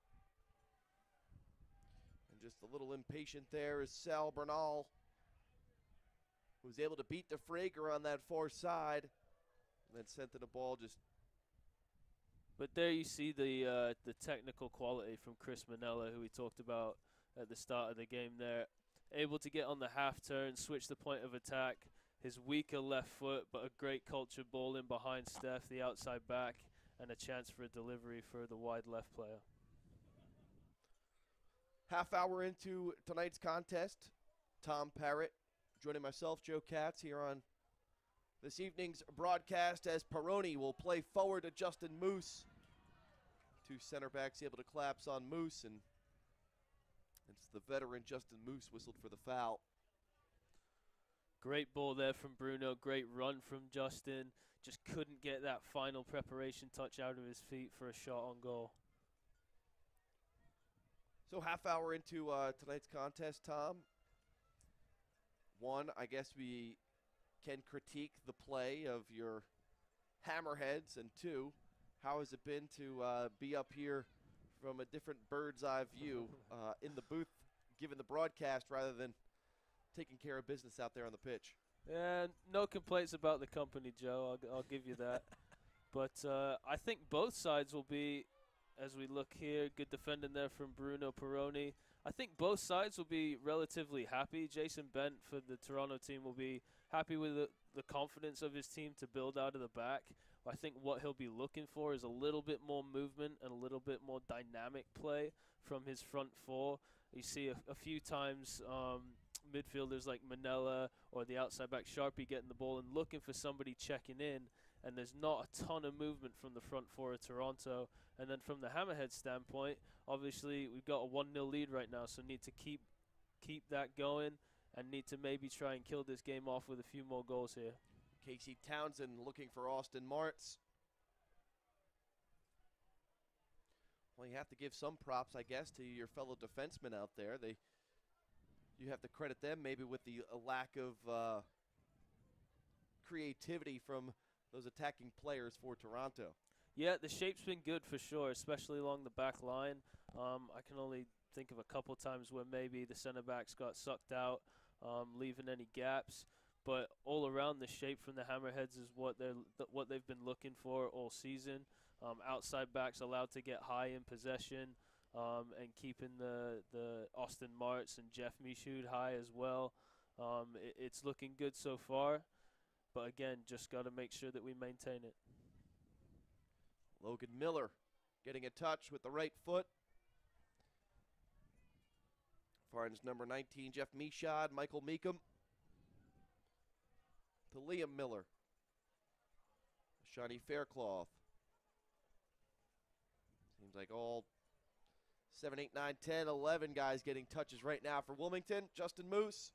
And just a little impatient there is Sal Bernal, who was able to beat DeFrager on that far side. And then sent to the ball just. But there you see the technical quality from Chris Manella, who we talked about at the start of the game there. Able to get on the half turn, switch the point of attack. His weaker left foot, but a great cultured ball in behind Steph, the outside back, and a chance for a delivery for the wide left player. Half hour into tonight's contest, Tom Parrott joining myself, Joe Katz, here on this evening's broadcast, as Peroni will play forward to Justin Moose. Two center backs able to collapse on Moose, and it's the veteran Justin Moose whistled for the foul. Great ball there from Bruno, great run from Justin. Just couldn't get that final preparation touch out of his feet for a shot on goal. So half hour into tonight's contest, Tom. One, I guess we can critique the play of your Hammerheads, and two, how has it been to be up here from a different bird's eye view in the booth, given the broadcast, rather than taking care of business out there on the pitch? Yeah, no complaints about the company, Joe. I'll give you that. But I think both sides will be, as we look here, good defending there from Bruno Peroni. I think both sides will be relatively happy. Jason Bent for the Toronto team will be happy with the confidence of his team to build out of the back. I think what he'll be looking for is a little bit more movement and a little bit more dynamic play from his front four. You see a few times midfielders like Manella or the outside back Sharpie getting the ball and looking for somebody checking in, and there's not a ton of movement from the front four of Toronto. And then from the Hammerhead standpoint, obviously we've got a 1-0 lead right now, so need to keep that going and need to maybe try and kill this game off with a few more goals here. Casey Townsend looking for Austin Martz. Well, you have to give some props, I guess, to your fellow defensemen out there. You have to credit them maybe with the lack of creativity from those attacking players for Toronto. Yeah, the shape's been good for sure, especially along the back line. I can only think of a couple times where maybe the center backs got sucked out, leaving any gaps. but all around the shape from the Hammerheads is what they've been looking for all season. Outside backs allowed to get high in possession, and keeping the Austin Martz and Jeff Michoud high as well. It's looking good so far, but again, just got to make sure that we maintain it. Logan Miller getting a touch with the right foot. Finds number 19, Jeff Michoud, Michael Meekum. To Liam Miller. Shiny Faircloth. Seems like all 7, 8, 9, 10, 11 guys getting touches right now for Wilmington. Justin Moose.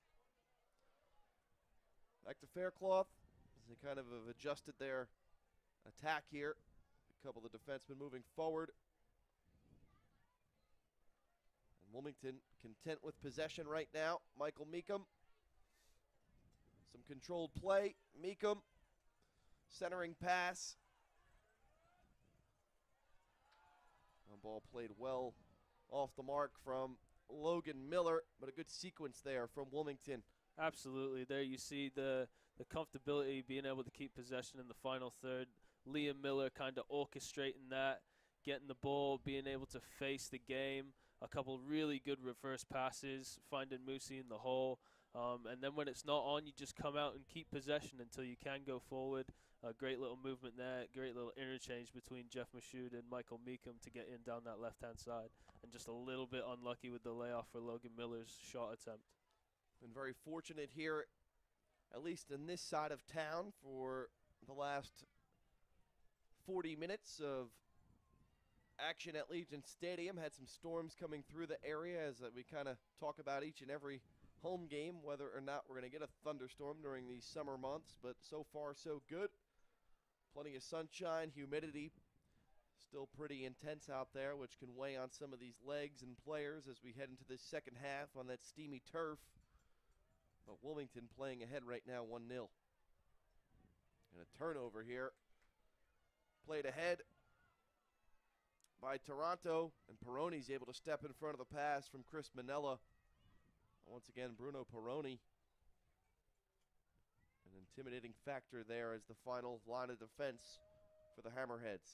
Back to Faircloth as they kind of have adjusted their attack here. A couple of the defensemen moving forward. And Wilmington content with possession right now. Michael Meekum. Some controlled play. Meekum. Centering pass. One ball played well off the mark from Logan Miller, but a good sequence there from Wilmington. Absolutely. There you see the comfortability, being able to keep possession in the final third. Liam Miller kind of orchestrating that, getting the ball, being able to face the game. A couple really good reverse passes, finding Moosey in the hole. And then when it's not on, you just come out and keep possession until you can go forward. A great little movement there, great little interchange between Jeff Michoud and Michael Meekum to get in down that left-hand side. And just a little bit unlucky with the layoff for Logan Miller's shot attempt. Been very fortunate here, at least in this side of town, for the last 40 minutes of action at Legion Stadium. Had some storms coming through the area as we kind of talk about each and every home game, whether or not we're going to get a thunderstorm during these summer months, but so far so good. Plenty of sunshine, humidity, still pretty intense out there, which can weigh on some of these legs and players as we head into this second half on that steamy turf. But Wilmington playing ahead right now 1-0. And a turnover here. Played ahead by Toronto, and Peroni's able to step in front of the pass from Chris Manella. Once again, Bruno Peroni, an intimidating factor there as the final line of defense for the Hammerheads.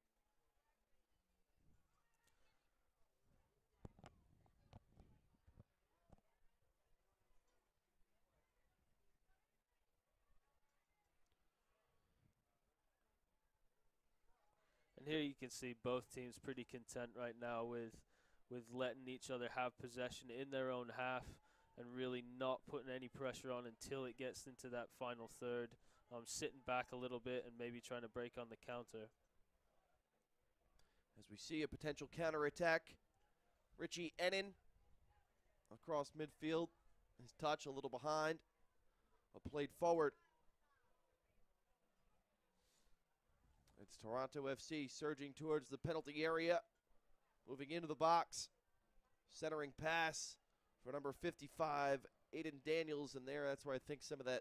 And here you can see both teams pretty content right now with letting each other have possession in their own half and really not putting any pressure on until it gets into that final third, sitting back a little bit and maybe trying to break on the counter. As we see a potential counterattack, Richie Ennin across midfield. His touch a little behind, but played forward. It's Toronto FC surging towards the penalty area, moving into the box. Centering pass for number 55, Aiden Daniels, and there that's where I think some of that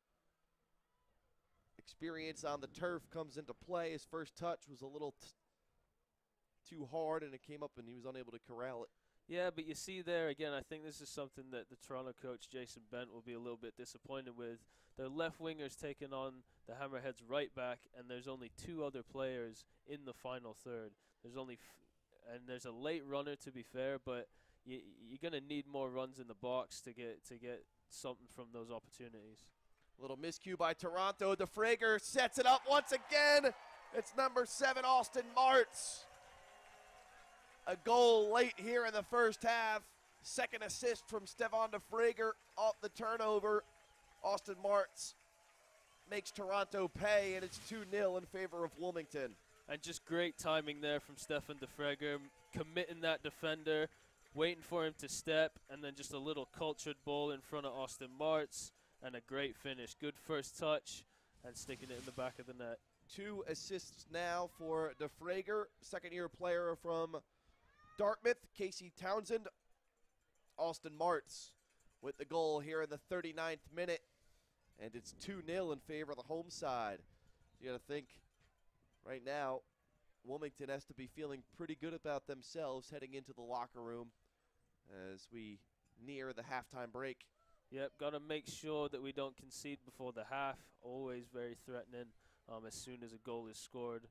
experience on the turf comes into play. His first touch was a little too hard, and it came up and he was unable to corral it. Yeah, but you see there, again, I think this is something that the Toronto coach, Jason Bent, will be a little bit disappointed with. Their left winger's taking on the Hammerheads right back, and there's only 2 other players in the final third. There's only and there's a late runner, to be fair, but you're going to need more runs in the box to get something from those opportunities. A little miscue by Toronto. DeFrager sets it up once again. It's number 7, Austin Martz. A goal late here in the first half. Second assist from Stefan DeFrager off the turnover. Austin Martz makes Toronto pay, and it's 2-0 in favor of Wilmington. And just great timing there from Stefan DeFrager, committing that defender, waiting for him to step, and then just a little cultured ball in front of Austin Martz, and a great finish. Good first touch, and sticking it in the back of the net. 2 assists now for DeFrager, second-year player from Dartmouth. Casey Townsend. Austin Martz with the goal here in the 39th minute, and it's 2-0 in favor of the home side. You got to think right now, Wilmington has to be feeling pretty good about themselves heading into the locker room as we near the halftime break Yep, got to make sure that we don't concede before the half. Always very threatening as soon as a goal is scored.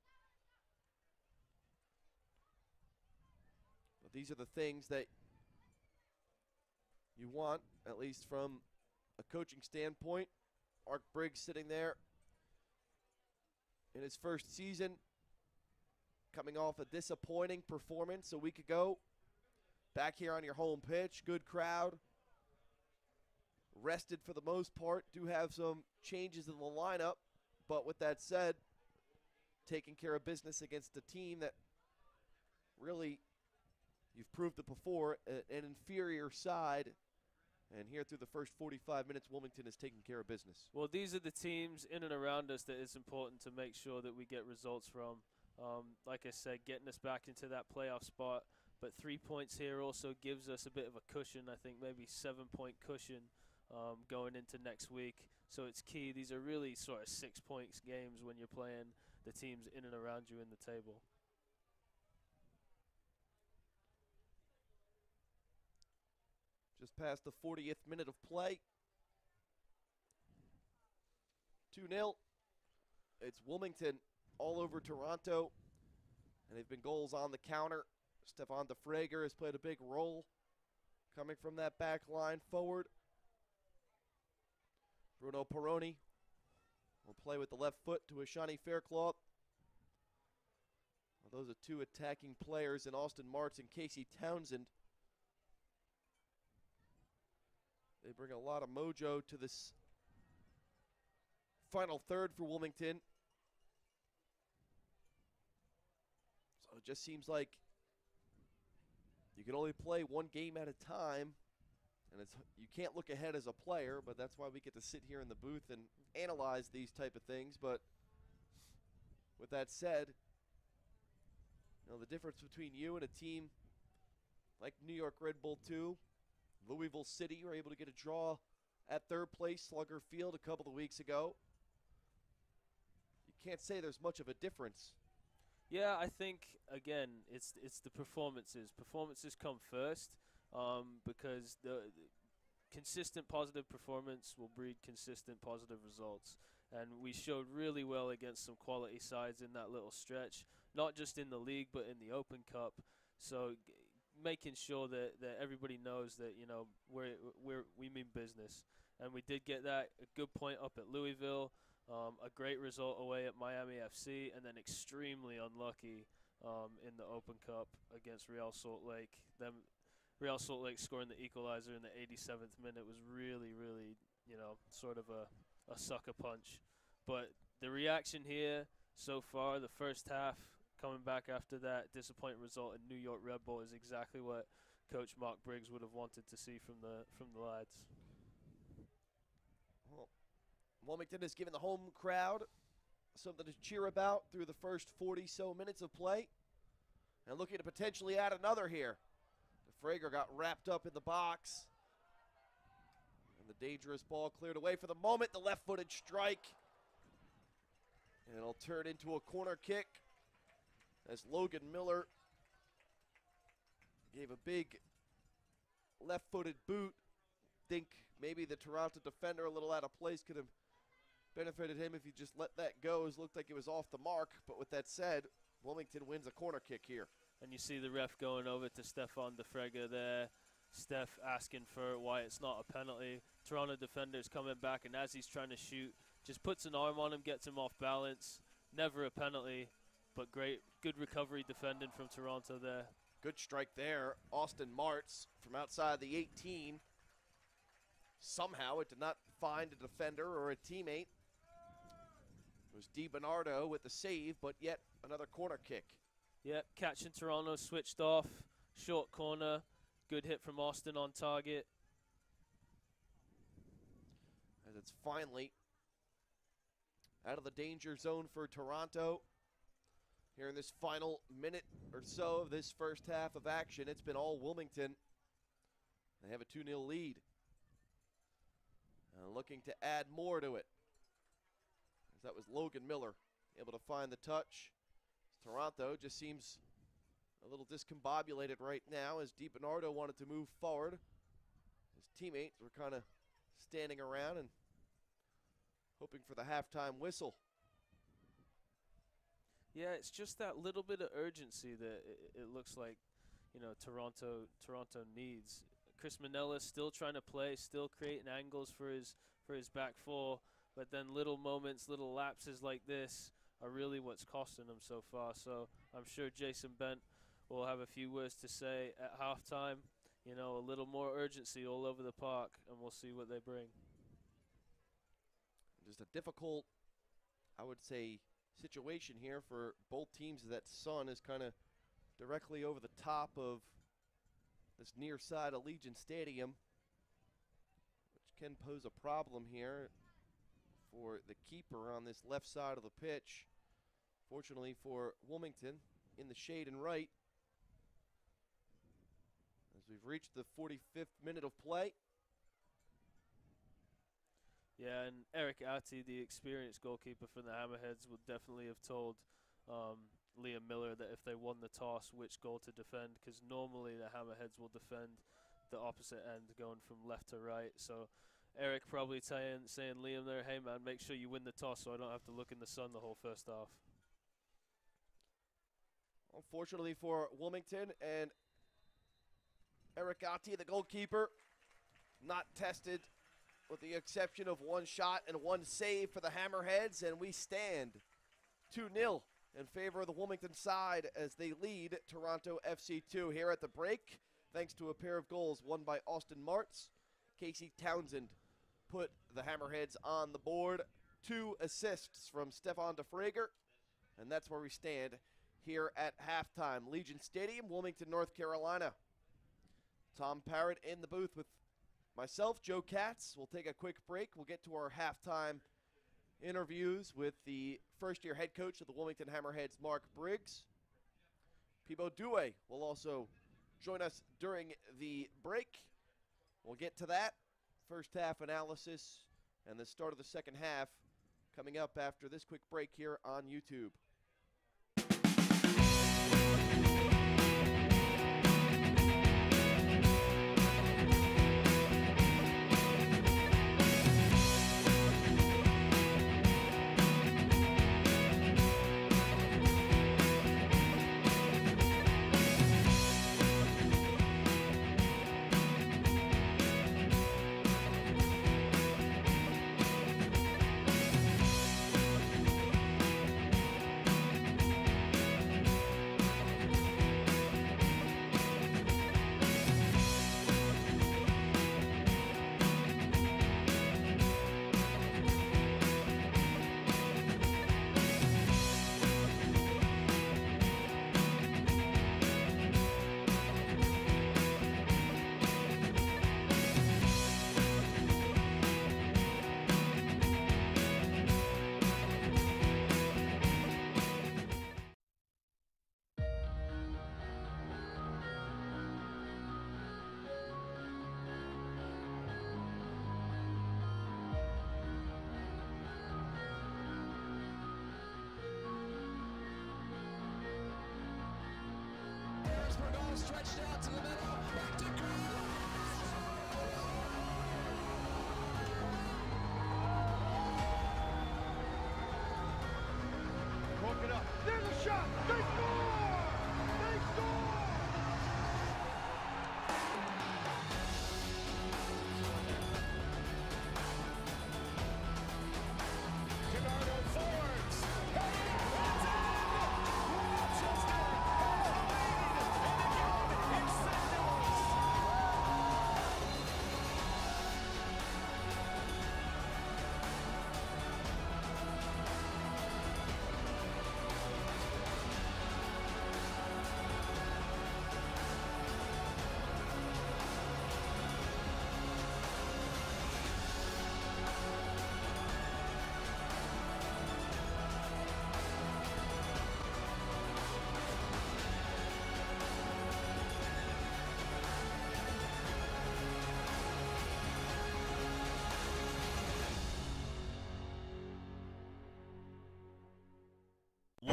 But these are the things that you want, at least from a coaching standpoint. Mark Briggs sitting there in his first season, coming off a disappointing performance a week ago. Back here on your home pitch, good crowd. Rested for the most part, do have some changes in the lineup, but with that said, taking care of business against a team that really, you've proved it before, an inferior side. And here through the first 45 minutes, Wilmington is taking care of business. Well, these are the teams in and around us that it's important to make sure that we get results from. Like I said, getting us back into that playoff spot. But 3 points here also gives us a bit of a cushion, I think maybe 7-point cushion going into next week. So it's key. These are really sort of 6 points games when you're playing the teams in and around you in the table. Just past the 40th minute of play. 2-0. It's Wilmington all over Toronto. And they've been goals on the counter. Stefan DeFrager has played a big role coming from that back line forward. Bruno Peroni will play with the left foot to Ashani Faircloth. Well, those are two attacking players in Austin Martz and Casey Townsend. They bring a lot of mojo to this final third for Wilmington. So it just seems like you can only play one game at a time, and you can't look ahead as a player, but that's why we get to sit here in the booth and analyze these type of things. But with that said, you know, the difference between you and a team like New York Red Bull 2, Louisville City were able to get a draw at third place, Slugger Field, a couple of weeks ago. You can't say there's much of a difference. Yeah, I think, again, it's the performances. Performances come first because the consistent positive performance will breed consistent positive results. And we showed really well against some quality sides in that little stretch, not just in the league but in the Open Cup. So making sure that everybody knows that, you know, we mean business. And we did get that, a good point up at Louisville. A great result away at Miami FC, and then extremely unlucky in the Open Cup against Real Salt Lake. Real Salt Lake scoring the equalizer in the 87th minute was really, really, you know, sort of a sucker punch. But the reaction here so far, the first half, coming back after that disappointing result in New York Red Bull, is exactly what Coach Mark Briggs would have wanted to see from the lads. Wilmington has given the home crowd something to cheer about through the first 40-so minutes of play. And looking to potentially add another here. DeFrager got wrapped up in the box. And the dangerous ball cleared away for the moment. The left-footed strike. And it'll turn into a corner kick as Logan Miller gave a big left-footed boot. Think maybe the Toronto defender a little out of place could have benefited him if he just let that go. It looked like it was off the mark, but with that said, Wilmington wins a corner kick here. And you see the ref going over to Stefan DeFrager there. Steph asking for why it's not a penalty. Toronto defender's coming back, and as he's trying to shoot, just puts an arm on him, gets him off balance. Never a penalty, but good recovery defending from Toronto there. Good strike there. Austin Martz from outside the 18. Somehow it did not find a defender or a teammate. It was DiBernardo with the save, but yet another corner kick. Yep, catching Toronto, switched off. Short corner. Good hit from Austin on target. As it's finally out of the danger zone for Toronto. Here in this final minute or so of this first half of action, it's been all Wilmington. They have a 2-0 lead. Looking to add more to it. As that was Logan Miller able to find the touch. Toronto just seems a little discombobulated right now as DiBernardo wanted to move forward. His teammates were kind of standing around and hoping for the halftime whistle. Yeah, it's just that little bit of urgency that it looks like, you know, Toronto needs. Chris Manella still trying to play, still creating angles for his back four, but then little moments, little lapses like this are really what's costing them so far. So I'm sure Jason Bent will have a few words to say at halftime. You know, a little more urgency all over the park, and we'll see what they bring. Just a difficult, I would say, situation here for both teams. That sun is kind of directly over the top of this near side of Legion Stadium, which can pose a problem here for the keeper on this left side of the pitch. Fortunately for Wilmington, in the shade and right, as we've reached the 45th minute of play. Yeah, and Eric Atti, the experienced goalkeeper from the Hammerheads, would definitely have told Liam Miller that if they won the toss, which goal to defend, because normally the Hammerheads will defend the opposite end, going from left to right. So Eric probably saying Liam there, hey man, make sure you win the toss so I don't have to look in the sun the whole first half. Unfortunately for Wilmington, and Eric Atti, the goalkeeper, not tested, with the exception of one shot and one save for the Hammerheads, and we stand 2-0 in favor of the Wilmington side as they lead Toronto FC2 here at the break, thanks to a pair of goals, one by Austin Martz. Casey Townsend put the Hammerheads on the board. 2 assists from Stefan DeFrager, and that's where we stand here at halftime. Legion Stadium, Wilmington, North Carolina. Tom Parrott in the booth with myself, Joe Katz. We'll take a quick break. We'll get to our halftime interviews with the first-year head coach of the Wilmington Hammerheads, Mark Briggs. Pipo Due will also join us during the break. We'll get to that first half analysis and the start of the second half coming up after this quick break here on YouTube. Stretched out to the middle, back to Green. Broke it up. There's a shot. They score! They score! Gerardo Fords. That's it! Rochester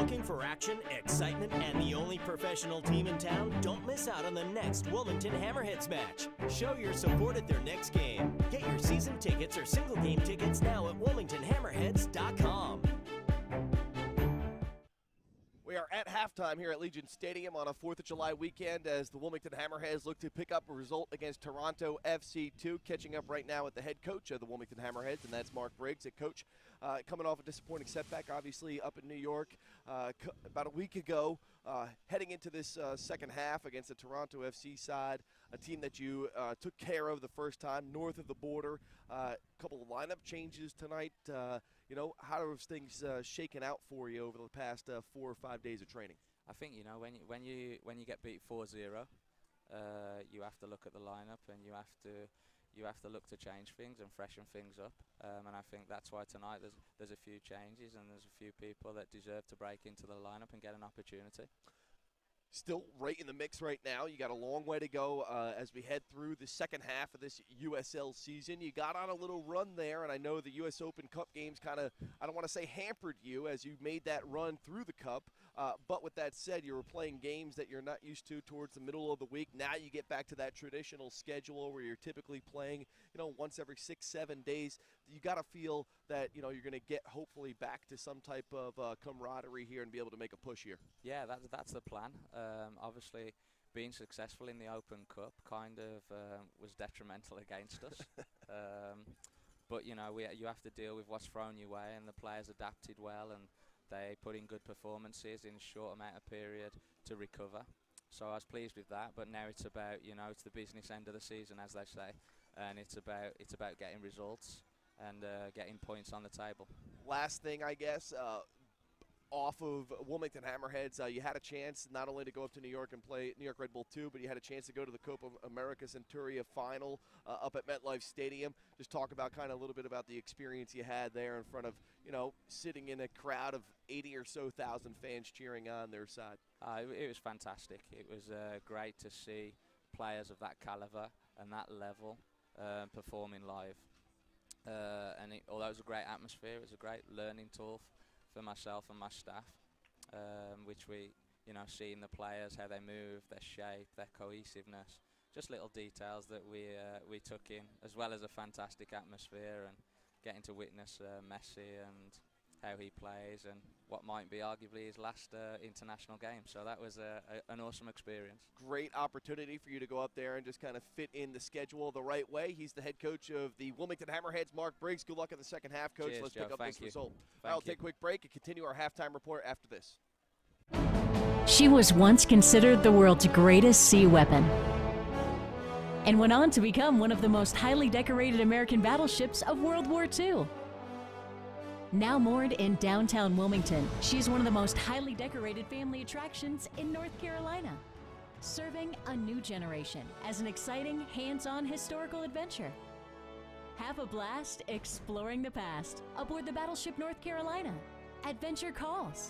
Looking for action, excitement, and the only professional team in town? Don't miss out on the next Wilmington Hammerheads match. Show your support at their next game. Get your season tickets or single game tickets now at WilmingtonHammerheads.com. We are at halftime here at Legion Stadium on a 4th of July weekend as the Wilmington Hammerheads look to pick up a result against Toronto FC2. Catching up right now with the head coach of the Wilmington Hammerheads, and that's Mark Briggs. Head coach, coming off a disappointing setback, obviously, up in New York about a week ago, heading into this second half against the Toronto FC side, a team that you took care of the first time, north of the border. A couple of lineup changes tonight. How are things shaken out for you over the past 4 or 5 days of training? I think when you get beat 4-0, you have to look at the lineup and you have to look to change things and freshen things up. And I think that's why tonight there's a few changes and there's a few people that deserve to break into the lineup and get an opportunity. Still right in the mix right now. You got a long way to go as we head through the second half of this USL season. You got on a little run there, and I know the U.S. Open Cup games kind of, I don't want to say hampered you as you made that run through the Cup. But with that said, you were playing games that you're not used to towards the middle of the week. Now you get back to that traditional schedule where you're typically playing, once every 6-7 days. You got to feel that, you're going to get hopefully back to some type of camaraderie here and be able to make a push here. Yeah, that's the plan. Obviously, being successful in the Open Cup kind of was detrimental against us. But, you have to deal with what's thrown your way, and the players adapted well, and they put in good performances in a short amount of period to recover. So I was pleased with that, but now it's about, it's the business end of the season, as they say, and it's about getting results and getting points on the table. Last thing, I guess, off of Wilmington Hammerheads, you had a chance not only to go up to New York and play New York Red Bull 2, but you had a chance to go to the Copa America Centuria final up at MetLife Stadium. Just talk about kind of a little bit about the experience you had there in front of, sitting in a crowd of 80 or so thousand fans cheering on their side. It was fantastic. It was great to see players of that caliber and that level performing live. Although it was a great atmosphere, it was a great learning tool for myself and my staff, which we, seeing the players, how they move, their shape, their cohesiveness, just little details that we took in, as well as a fantastic atmosphere and getting to witness Messi and how he plays and what might be arguably his last international game. So that was an awesome experience. Great opportunity for you to go up there and just kind of fit in the schedule the right way. He's the head coach of the Wilmington Hammerheads, Mark Briggs. Good luck in the second half, Coach. Cheers, Let's Joe. pick up Thank this you. result. Thank I'll you. take a quick break and continue our halftime report after this. She was once considered the world's greatest sea weapon and went on to become one of the most highly decorated American battleships of World War II. Now moored in downtown Wilmington, she's one of the most highly decorated family attractions in North Carolina, serving a new generation as an exciting, hands-on historical adventure. Have a blast exploring the past aboard the Battleship North Carolina. Adventure calls.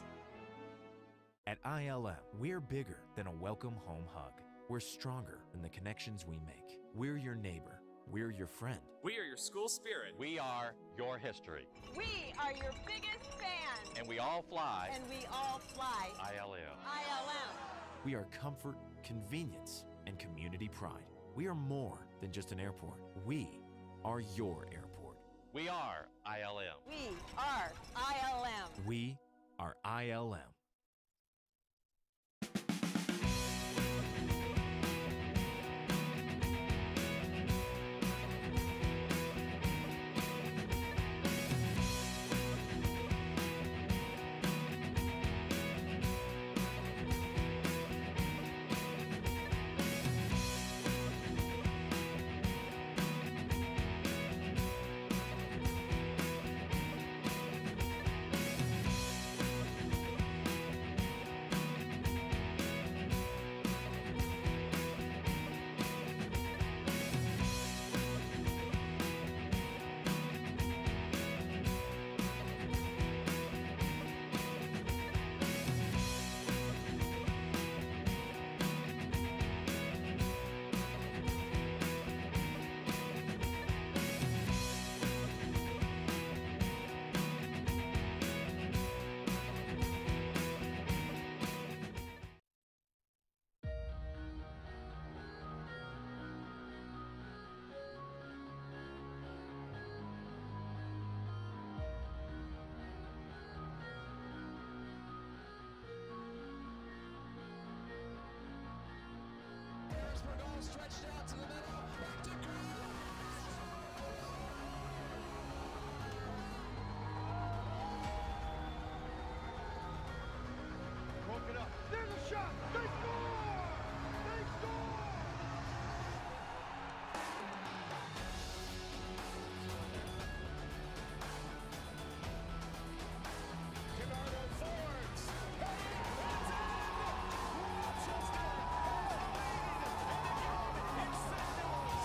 At ILM, we're bigger than a welcome home hug. We're stronger than the connections we make. We're your neighbor. We're your friend. We are your school spirit. We are your history. We are your biggest fans. And we all fly And we all fly ILM. ILM. We are comfort, convenience, and community pride. We are more than just an airport. We are your airport. We are ILM. We are ILM. We are ILM. They score! They score! Bernardo Fords. Hey, it's in! Rochester has the lead, and again, it's St. Louis.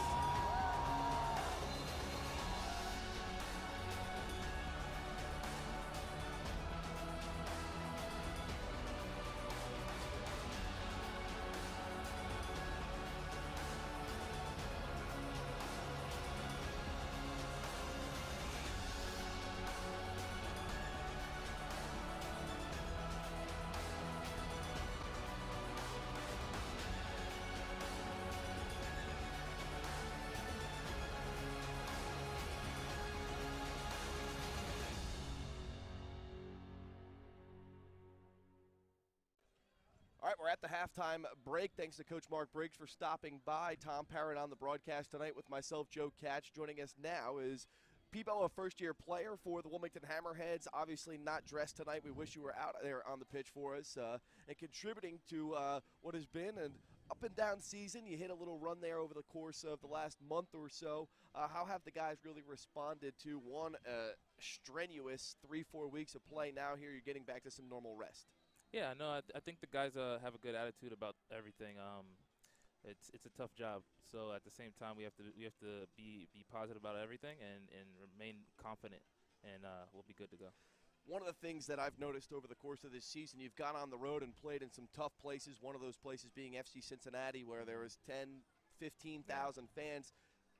All right, we're at the halftime break. Thanks to Coach Mark Briggs for stopping by. Tom Parrott on the broadcast tonight with myself, Joe Katch. Joining us now is Peebo, a first-year player for the Wilmington Hammerheads. Obviously not dressed tonight. We wish you were out there on the pitch for us and contributing to what has been an up-and-down season. You hit a little run there over the course of the last month or so. How have the guys really responded to one strenuous 3-4 weeks of play? Now here you're getting back to some normal rest. Yeah, no, I think the guys have a good attitude about everything. It's a tough job, so at the same time we have to be positive about everything and remain confident, and we'll be good to go. One of the things that I've noticed over the course of this season, you've gone on the road and played in some tough places. One of those places being FC Cincinnati, where there was 10, 15,000 fans.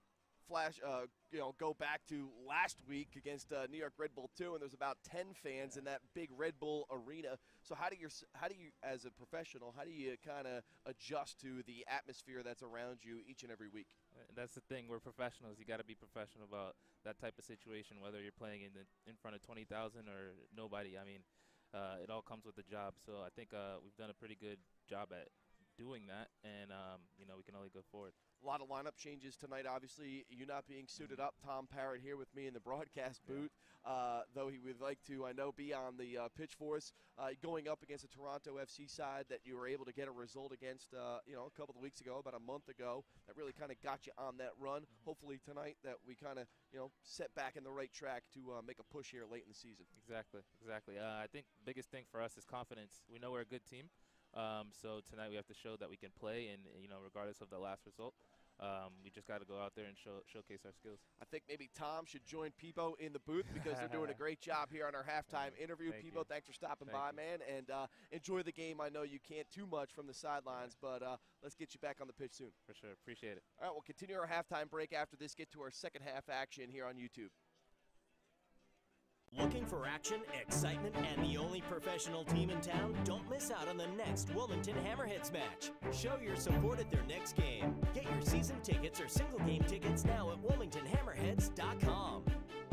Go back to last week against New York Red Bull 2, and there's about 10 fans in that big Red Bull arena. So how do you, as a professional, how do you kind of adjust to the atmosphere that's around you each and every week? That's the thing. We're professionals. You got to be professional about that type of situation, whether you're playing in front of 20,000 or nobody. I mean, it all comes with the job. So I think we've done a pretty good job at doing that, and we can only go forward. A lot of lineup changes tonight. Obviously, you not being suited up. Tom Parrott here with me in the broadcast booth, though he would like to, I know, be on the pitch for us. Going up against the Toronto FC side that you were able to get a result against, a couple of weeks ago, about a month ago, that really kind of got you on that run. Hopefully tonight that we kind of, set back in the right track to make a push here late in the season. Exactly. I think the biggest thing for us is confidence. We know we're a good team. So tonight we have to show that we can play, and regardless of the last result, we just got to go out there and showcase our skills. I think maybe Tom should join Peebo in the booth because they're doing a great job here on our halftime interview. Peebo, thanks for stopping by, man, and enjoy the game. I know you can't too much from the sidelines, but let's get you back on the pitch soon. For sure, appreciate it. All right, we'll continue our halftime break after this. Get to our second half action here on YouTube. Looking for action, excitement, and the only professional team in town? Don't miss out on the next Wilmington Hammerheads match. Show your support at their next game. Get your season tickets or single game tickets now at WilmingtonHammerheads.com.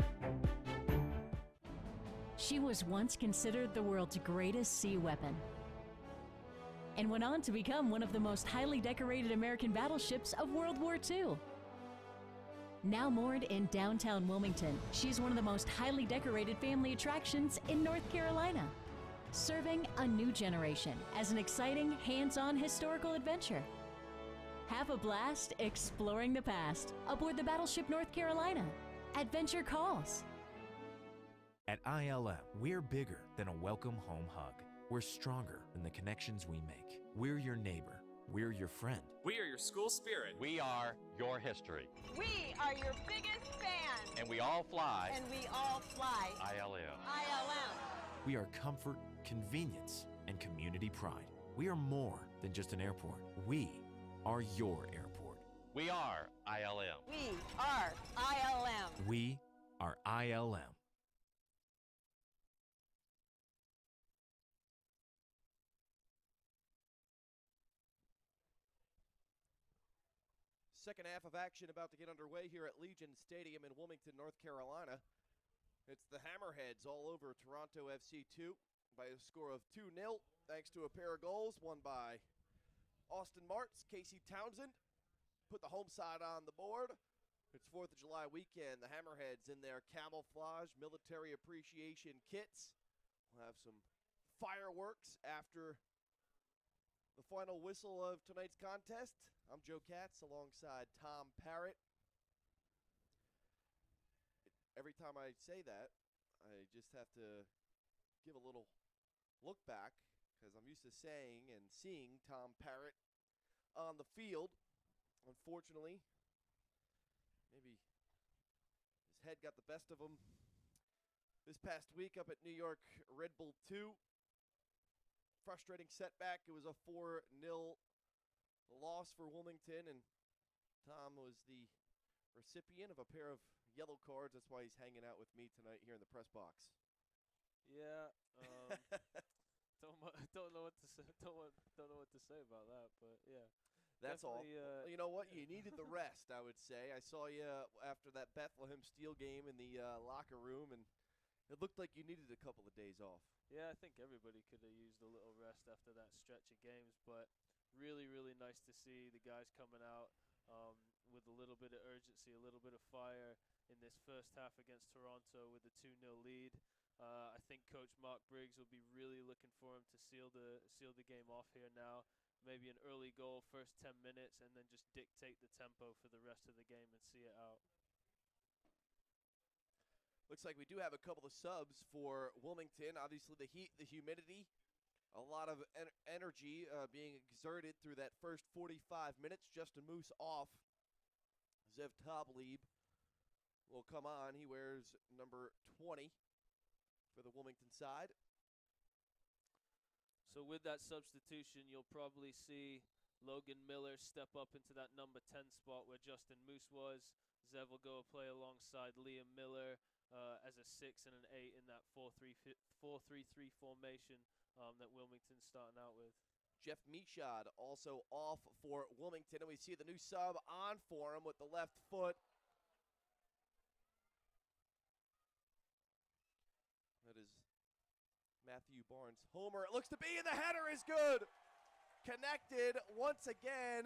She was once considered the world's greatest sea weapon and went on to become one of the most highly decorated American battleships of World War II. Now moored in downtown Wilmington, she's one of the most highly decorated family attractions in North Carolina, serving a new generation as an exciting, hands-on historical adventure. Have a blast exploring the past aboard the Battleship North Carolina. Adventure calls. At ILM, we're bigger than a welcome home hug. We're stronger than the connections we make. We're your neighbor. We're your friend. We are your school spirit. We are your history. We are your biggest fans. And we all fly. And we all fly. ILM. ILM. We are comfort, convenience, and community pride. We are more than just an airport. We are your airport. We are ILM. We are ILM. We are ILM. Second half of action about to get underway here at Legion Stadium in Wilmington, North Carolina. It's the Hammerheads all over Toronto FC 2 by a score of 2-0, thanks to a pair of goals, one by Austin Martz. Casey Townsend put the home side on the board. It's 4th of July weekend. The Hammerheads in their camouflage military appreciation kits. We'll have some fireworks after The final whistle of tonight's contest. I'm Joe Katz alongside Tom Parrott. Every time I say that, I just have to give a little look back because I'm used to saying and seeing Tom Parrott on the field. Unfortunately, maybe his head got the best of him this past week up at New York Red Bull 2. Frustrating setback. It was a 4-0 loss for Wilmington, and Tom was the recipient of a pair of yellow cards. That's why he's hanging out with me tonight here in the press box. Yeah, don't know what to say. Don't know what to say about that, but yeah. That's all. You know what? You needed the rest, I would say. I saw you after that Bethlehem Steel game in the locker room, and it looked like you needed a couple of days off. Yeah, I think everybody could have used a little rest after that stretch of games, but really, really nice to see the guys coming out with a little bit of urgency, a little bit of fire in this first half against Toronto with a 2-0 lead. I think Coach Mark Briggs will be really looking for him to seal the game off here now. Maybe an early goal, first 10 minutes, and then just dictate the tempo for the rest of the game and see it out. Looks like we do have a couple of subs for Wilmington. Obviously, the heat, the humidity, a lot of energy being exerted through that first 45 minutes. Justin Moose off. Zev Tobleib will come on. He wears number 20 for the Wilmington side. So with that substitution, you'll probably see Logan Miller step up into that number 10 spot where Justin Moose was. Zev will go play alongside Liam Miller as a 6 and an 8 in that 4-3-3 formation that Wilmington's starting out with. Jeff Michaud also off for Wilmington, and we see the new sub on for him with the left foot. That is Matthew Barnes' homer. It looks to be, and the header is good. Connected once again.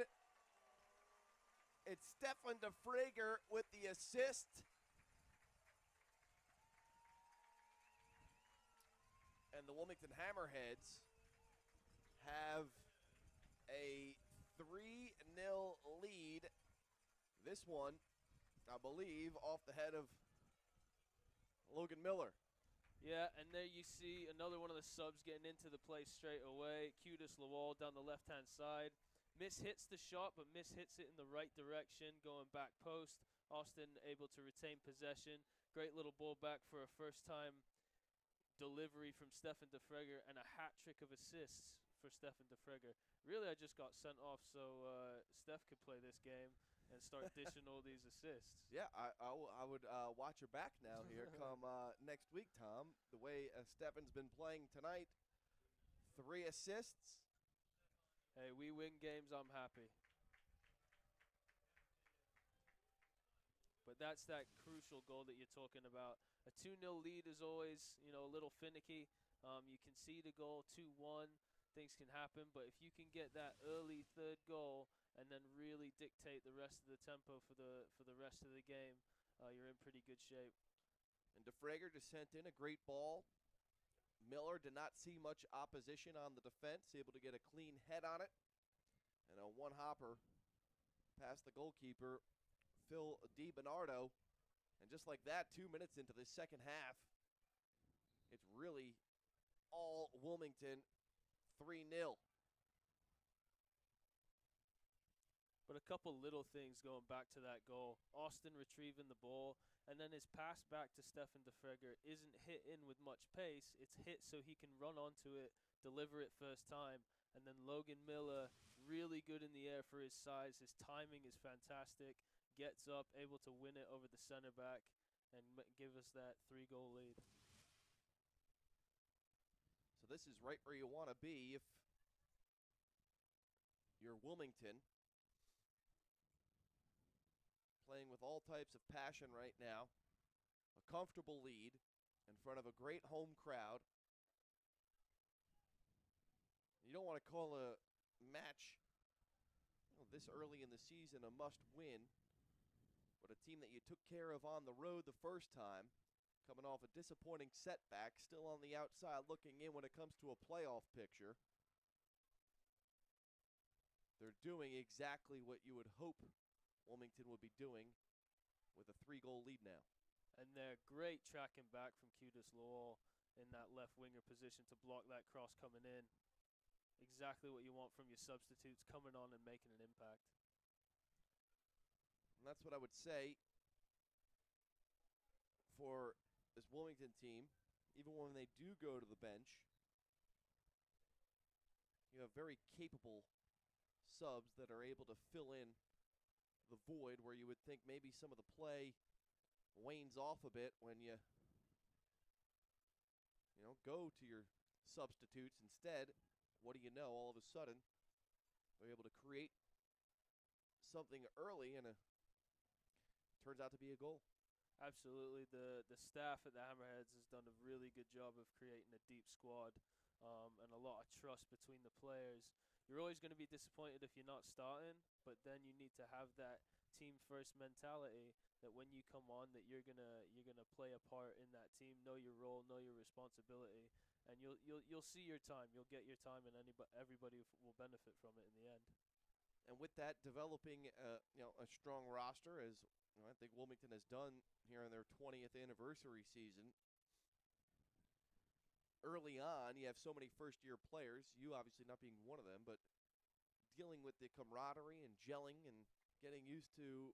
It's Stefan DeFrager with the assist. And the Wilmington Hammerheads have a 3-0 lead. This one, I believe, off the head of Logan Miller. Yeah, and there you see another one of the subs getting into the play straight away. Qudus Lawal down the left-hand side. Mishits the shot, but mishits it in the right direction, going back post. Austin able to retain possession. Great little ball back for a first-time delivery from Stefan DeFrager, and a hat trick of assists for Stefan DeFrager. Really, I just got sent off so Steph could play this game and start dishing all these assists. Yeah, I would watch your back now here come next week, Tom. The way Stefan's been playing tonight, 3 assists. Hey, we win games, I'm happy. But that's that crucial goal that you're talking about. A 2-0 lead is always, a little finicky. You can see the goal 2-1. Things can happen, but if you can get that early third goal and then really dictate the rest of the tempo for the rest of the game, you're in pretty good shape. And DeFrager just sent in a great ball. Miller did not see much opposition on the defense, able to get a clean head on it. And a one-hopper past the goalkeeper, Phil DiBernardo. And just like that, 2 minutes into the second half, it's really all Wilmington, 3-0. But a couple little things going back to that goal. Austin retrieving the ball, and then his pass back to Stefan DeFrager isn't hit in with much pace. It's hit so he can run onto it, deliver it first time. And then Logan Miller, really good in the air for his size. His timing is fantastic. Gets up, able to win it over the center back and give us that 3-goal lead. So this is right where you want to be if you're Wilmington. Playing with all types of passion right now. A comfortable lead in front of a great home crowd. You don't want to call a match this early in the season a must-win, but a team that you took care of on the road the first time, coming off a disappointing setback, still on the outside looking in when it comes to a playoff picture. they're doing exactly what you would hope Wilmington would be doing with a 3-goal lead now. And they're great tracking back from Qudis Lowell in that left winger position to block that cross coming in. Exactly what you want from your substitutes coming on and making an impact. And that's what I would say for this Wilmington team. Even when they do go to the bench, you have very capable subs that are able to fill in the void where you would think maybe some of the play wanes off a bit when you go to your substitutes. Instead, what do you know? All of a sudden, they're able to create something early, and it turns out to be a goal. Absolutely. The staff at the Hammerheads has done a really good job of creating a deep squad and a lot of trust between the players. You're always going to be disappointed if you're not starting, but then you need to have that team first mentality that when you come on that you're gonna play a part in that team, know your role, know your responsibility, and you'll see your time. You'll get your time, and everybody will benefit from it in the end. And with that, developing a strong roster, as I think Wilmington has done here in their 20th anniversary season. Early on, you have so many first-year players, you obviously not being one of them, but dealing with the camaraderie and gelling and getting used to,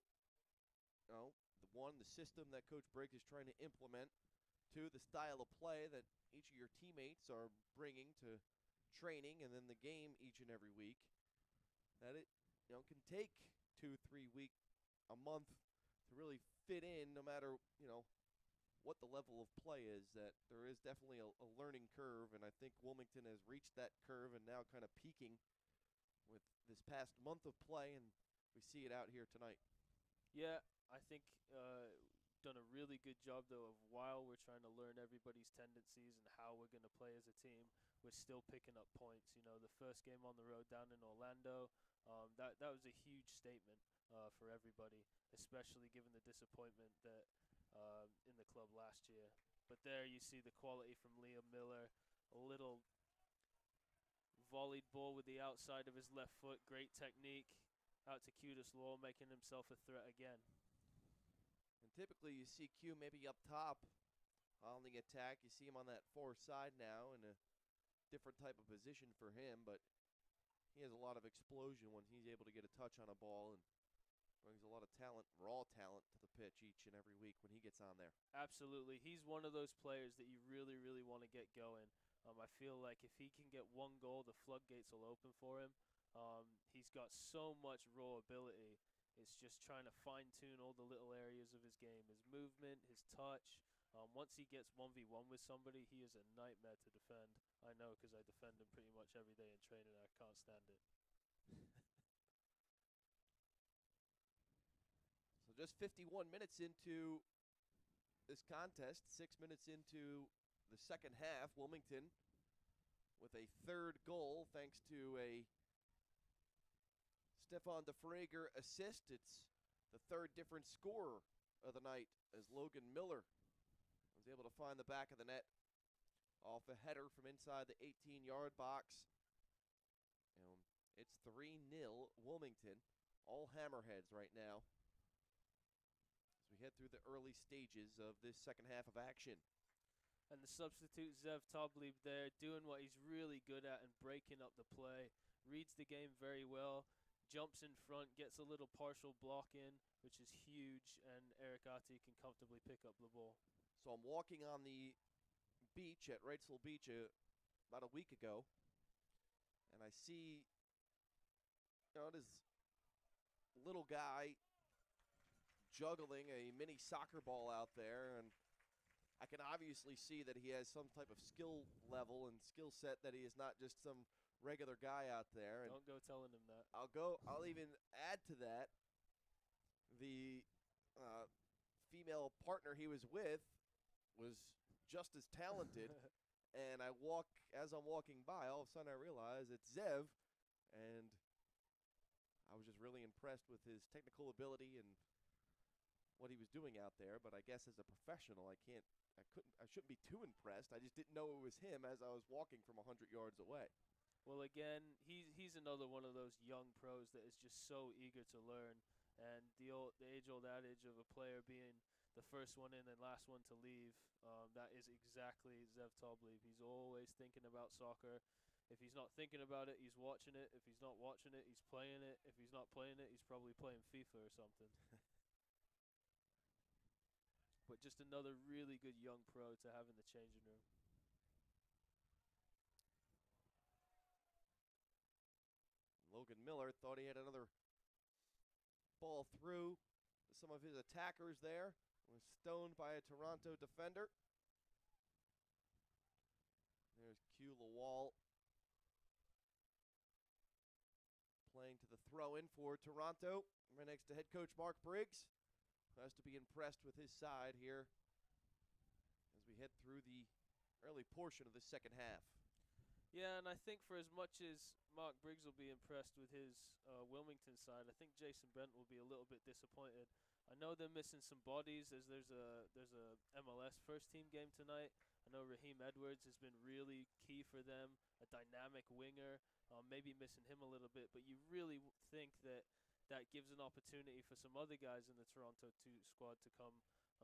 the system that Coach Briggs is trying to implement, to the style of play that each of your teammates are bringing to training and then the game each and every week, that it can take 2-3 weeks, a month to really fit in, no matter what the level of play is. That there is definitely a learning curve, and I think Wilmington has reached that curve and now kind of peaking with this past month of play, and we see it out here tonight. Yeah, I think done a really good job, though, of while we're trying to learn everybody's tendencies and how we're going to play as a team, we're still picking up points. The first game on the road down in Orlando, that was a huge statement for everybody, especially given the disappointment that in the club last year. But there you see the quality from Liam Miller, a little volleyed ball with the outside of his left foot, great technique, out to Qudis Lowell, making himself a threat again. And typically you see Q maybe up top on the attack. You see him on that far side now in a different type of position for him, but he has a lot of explosion when he's able to get a touch on a ball and brings a lot of talent, raw talent, to the pitch each and every week when he gets on there. Absolutely. He's one of those players that you really, really want to get going. I feel like if he can get one goal, the floodgates will open for him. He's got so much raw ability. It's just trying to fine-tune all the little areas of his game, his movement, his touch. Once he gets 1v1 with somebody, he is a nightmare to defend. I know, because I defend him pretty much every day in training, and I can't stand it. So just 51 minutes into this contest, 6 minutes into the second half, Wilmington with a third goal thanks to a Stefan DeFrager assist. It's the third different scorer of the night as Logan Miller was able to find the back of the net off a header from inside the 18-yard box. And it's 3-0 Wilmington, all Hammerheads right now, as we head through the early stages of this second half of action. And the substitute, Zev Toblieb, there, doing what he's really good at and breaking up the play. Reads the game very well, jumps in front, gets a little partial block in, which is huge, and Eric Ati can comfortably pick up the ball. So I'm walking on the beach at Wrightsville Beach about a week ago, and I see this little guy juggling a mini soccer ball out there, and I can obviously see that he has some type of skill level and skill set, that he is not just some regular guy out there. And don't go telling him that. I'll even add to that, the female partner he was with was just as talented. And as I'm walking by, all of a sudden I realize it's Zev, and I was just really impressed with his technical ability and what he was doing out there. But I guess as a professional, I shouldn't be too impressed. I just didn't know it was him as I was walking from 100 yards away. Well, again, he's another one of those young pros that is just so eager to learn. And the age-old adage of a player being the first one in and last one to leave, that is exactly Zev Toblev. He's always thinking about soccer. If he's not thinking about it, he's watching it. If he's not watching it, he's playing it. If he's not playing it, he's probably playing FIFA or something. But just another really good young pro to have in the changing room. Logan Miller thought he had another ball through some of his attackers there. Was stoned by a Toronto defender. There's Q Lawal playing to the throw in for Toronto. Right next to head coach Mark Briggs, who has to be impressed with his side here as we head through the early portion of the second half. Yeah, and I think for as much as Mark Briggs will be impressed with his Wilmington side, I think Jason Bent will be a little bit disappointed. I know they're missing some bodies as there's a MLS first team game tonight. I know Raheem Edwards has been really key for them, a dynamic winger, maybe missing him a little bit, but you really think that that gives an opportunity for some other guys in the Toronto 2 squad to come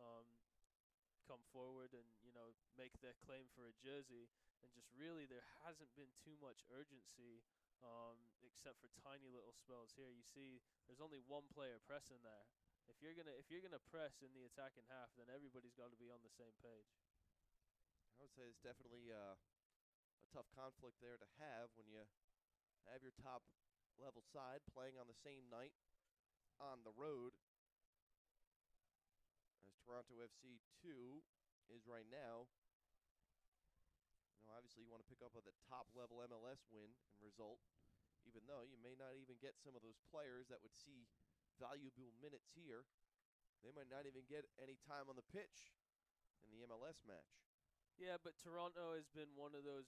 forward and, you know, make their claim for a jersey. And just really there hasn't been too much urgency except for tiny little spells here. You see there's only one player pressing there. If you're gonna press in the attacking half, then everybody's got to be on the same page. I would say it's definitely a tough conflict there to have when you have your top level side playing on the same night on the road, as Toronto FC 2 is right now. You know, obviously you want to pick up a top level MLS win and result, even though you may not even get some of those players that would see valuable minutes here. They might not even get any time on the pitch in the MLS match. Yeah, but Toronto has been one of those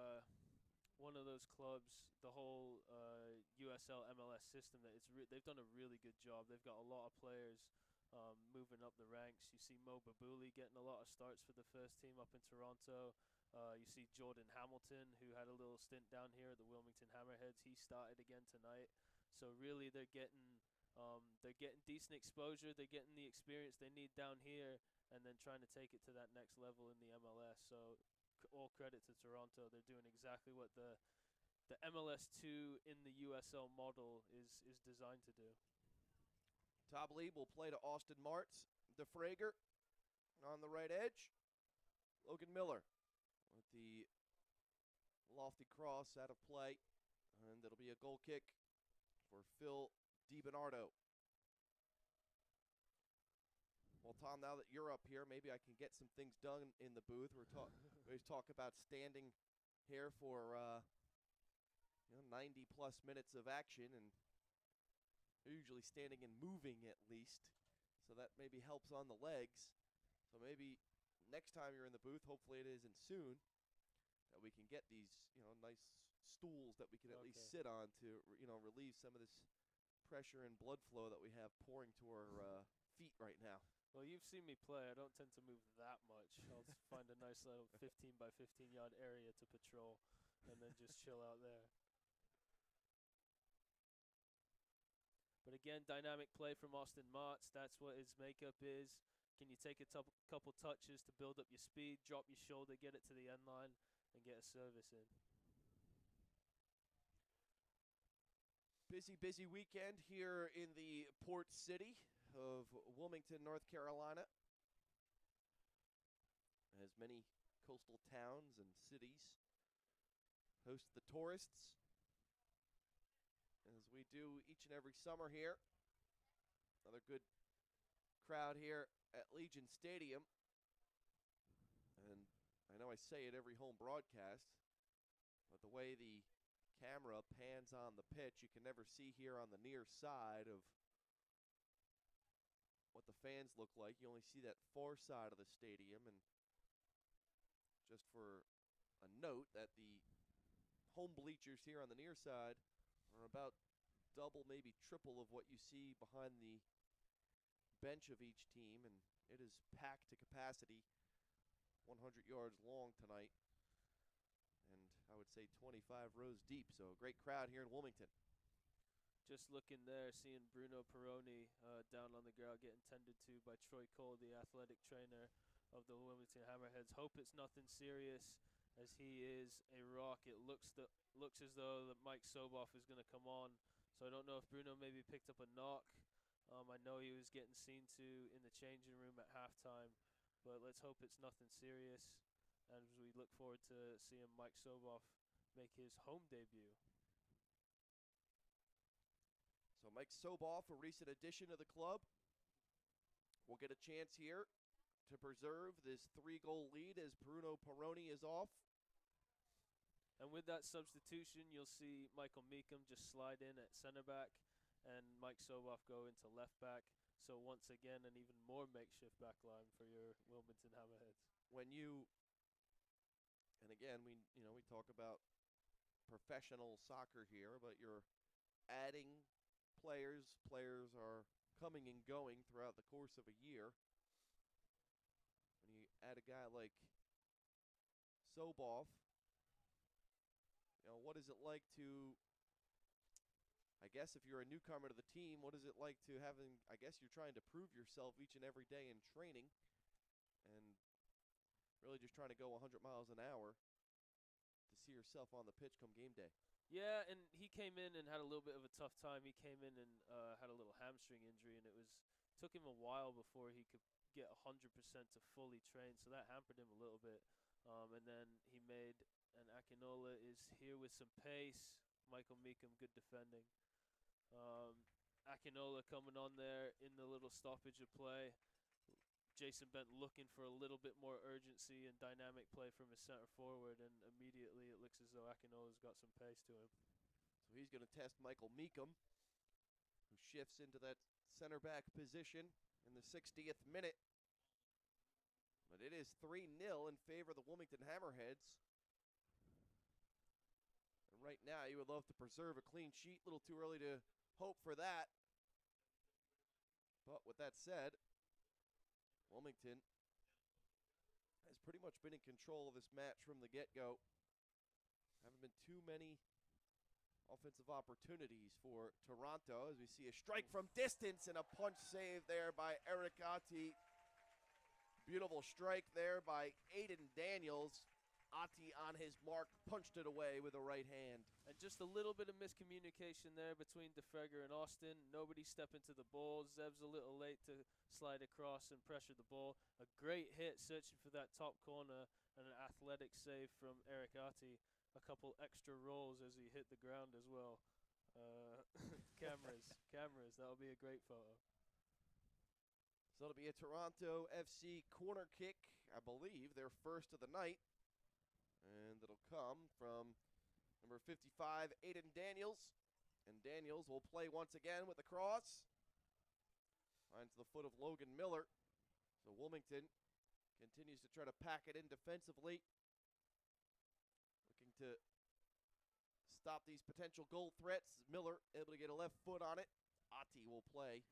clubs, the whole USL MLS system, that they've done a really good job. They've got a lot of players moving up the ranks. You see Mo Babuli getting a lot of starts for the first team up in Toronto. You see Jordan Hamilton, who had a little stint down here at the Wilmington Hammerheads. He started again tonight. So really they're getting decent exposure. They're getting the experience they need down here, and then trying to take it to that next level in the MLS. So all credit to Toronto. They're doing exactly what the MLS2 in the USL model is designed to do. Toblev will play to Austin Martz. DeFrager on the right edge. Logan Miller with the lofty cross out of play. And it'll be a goal kick for Phil DiBernardo. Well, Tom, now that you're up here, maybe I can get some things done in the booth. We always talk about standing here for 90-plus minutes of action, and you're usually standing and moving at least, so that maybe helps on the legs. So maybe next time you're in the booth, hopefully it isn't soon, that we can get these nice stools that we can at least sit on to relieve some of this pressure and blood flow that we have pouring to our feet right now. Well, you've seen me play. I don't tend to move that much. I'll find a nice little 15 by 15 yard area to patrol and then just chill out there. But again, dynamic play from Austin Martz. That's what his makeup is. Can you take a couple touches to build up your speed, drop your shoulder, get it to the end line, and get a service in? Busy weekend here in the port city of Wilmington, North Carolina, as many coastal towns and cities host the tourists, as we do each and every summer here. Another good crowd here at Legion Stadium, and I know I say it every home broadcast, but the way the camera pans on the pitch, you can never see here on the near side of what the fans look like. You only see that far side of the stadium. And just for a note, that the home bleachers here on the near side are about double, maybe triple of what you see behind the bench of each team, and it is packed to capacity, 100 yards long tonight. And I would say 25 rows deep. So a great crowd here in Wilmington. Just looking there, seeing Bruno Peroni down on the ground getting tended to by Troy Cole, the athletic trainer of the Wilmington Hammerheads. Hope it's nothing serious, as he is a rock. It looks as though that Mike Soboff is going to come on. So I don't know if Bruno maybe picked up a knock. I know he was getting seen to in the changing room at halftime, but let's hope it's nothing serious. And we look forward to seeing Mike Soboff make his home debut. So Mike Soboff, a recent addition to the club, will get a chance here to preserve this 3-goal lead as Bruno Peroni is off. And with that substitution, you'll see Michael Meekum just slide in at center back and Mike Soboff go into left back. So once again, an even more makeshift back line for your Wilmington Hammerheads. When you, and again, we talk about professional soccer here, but you're adding players. Players are coming and going throughout the course of a year. When you add a guy like Soboff, what is it like to, I guess if you're a newcomer to the team, what is it like to having, I guess you're trying to prove yourself each and every day in training and really just trying to go 100 miles an hour to see yourself on the pitch come game day. Yeah, and he came in and had a little bit of a tough time. He came in and had a little hamstring injury, and took him a while before he could get 100% to fully train, so that hampered him a little bit. And then and Akinola is here with some pace. Michael Meekum, good defending. Akinola coming on there in the little stoppage of play. Jason Bent looking for a little bit more urgency and dynamic play from his center forward, and immediately it looks as though Akinola's got some pace to him. So he's going to test Michael Meekum, who shifts into that center back position in the 60th minute. But it is 3-0 in favor of the Wilmington Hammerheads. And right now you would love to preserve a clean sheet. A little too early to hope for that. But with that said, Wilmington has pretty much been in control of this match from the get-go. Haven't been too many offensive opportunities for Toronto, as we see a strike from distance and a punch save there by Eric Ati. Beautiful strike there by Aiden Daniels. Ati on his mark, punched it away with a right hand. And just a little bit of miscommunication there between DeFreger and Austin. Nobody stepping to the ball. Zeb's a little late to slide across and pressure the ball. A great hit searching for that top corner, and an athletic save from Eric Ati. A couple extra rolls as he hit the ground as well. Cameras, that'll be a great photo. So it'll be a Toronto FC corner kick, I believe, their first of the night. And it'll come from number 55, Aiden Daniels. And Daniels will play once again with the cross. Finds the foot of Logan Miller. So Wilmington continues to try to pack it in defensively. Looking to stop these potential goal threats. Miller able to get a left foot on it. Ati will play.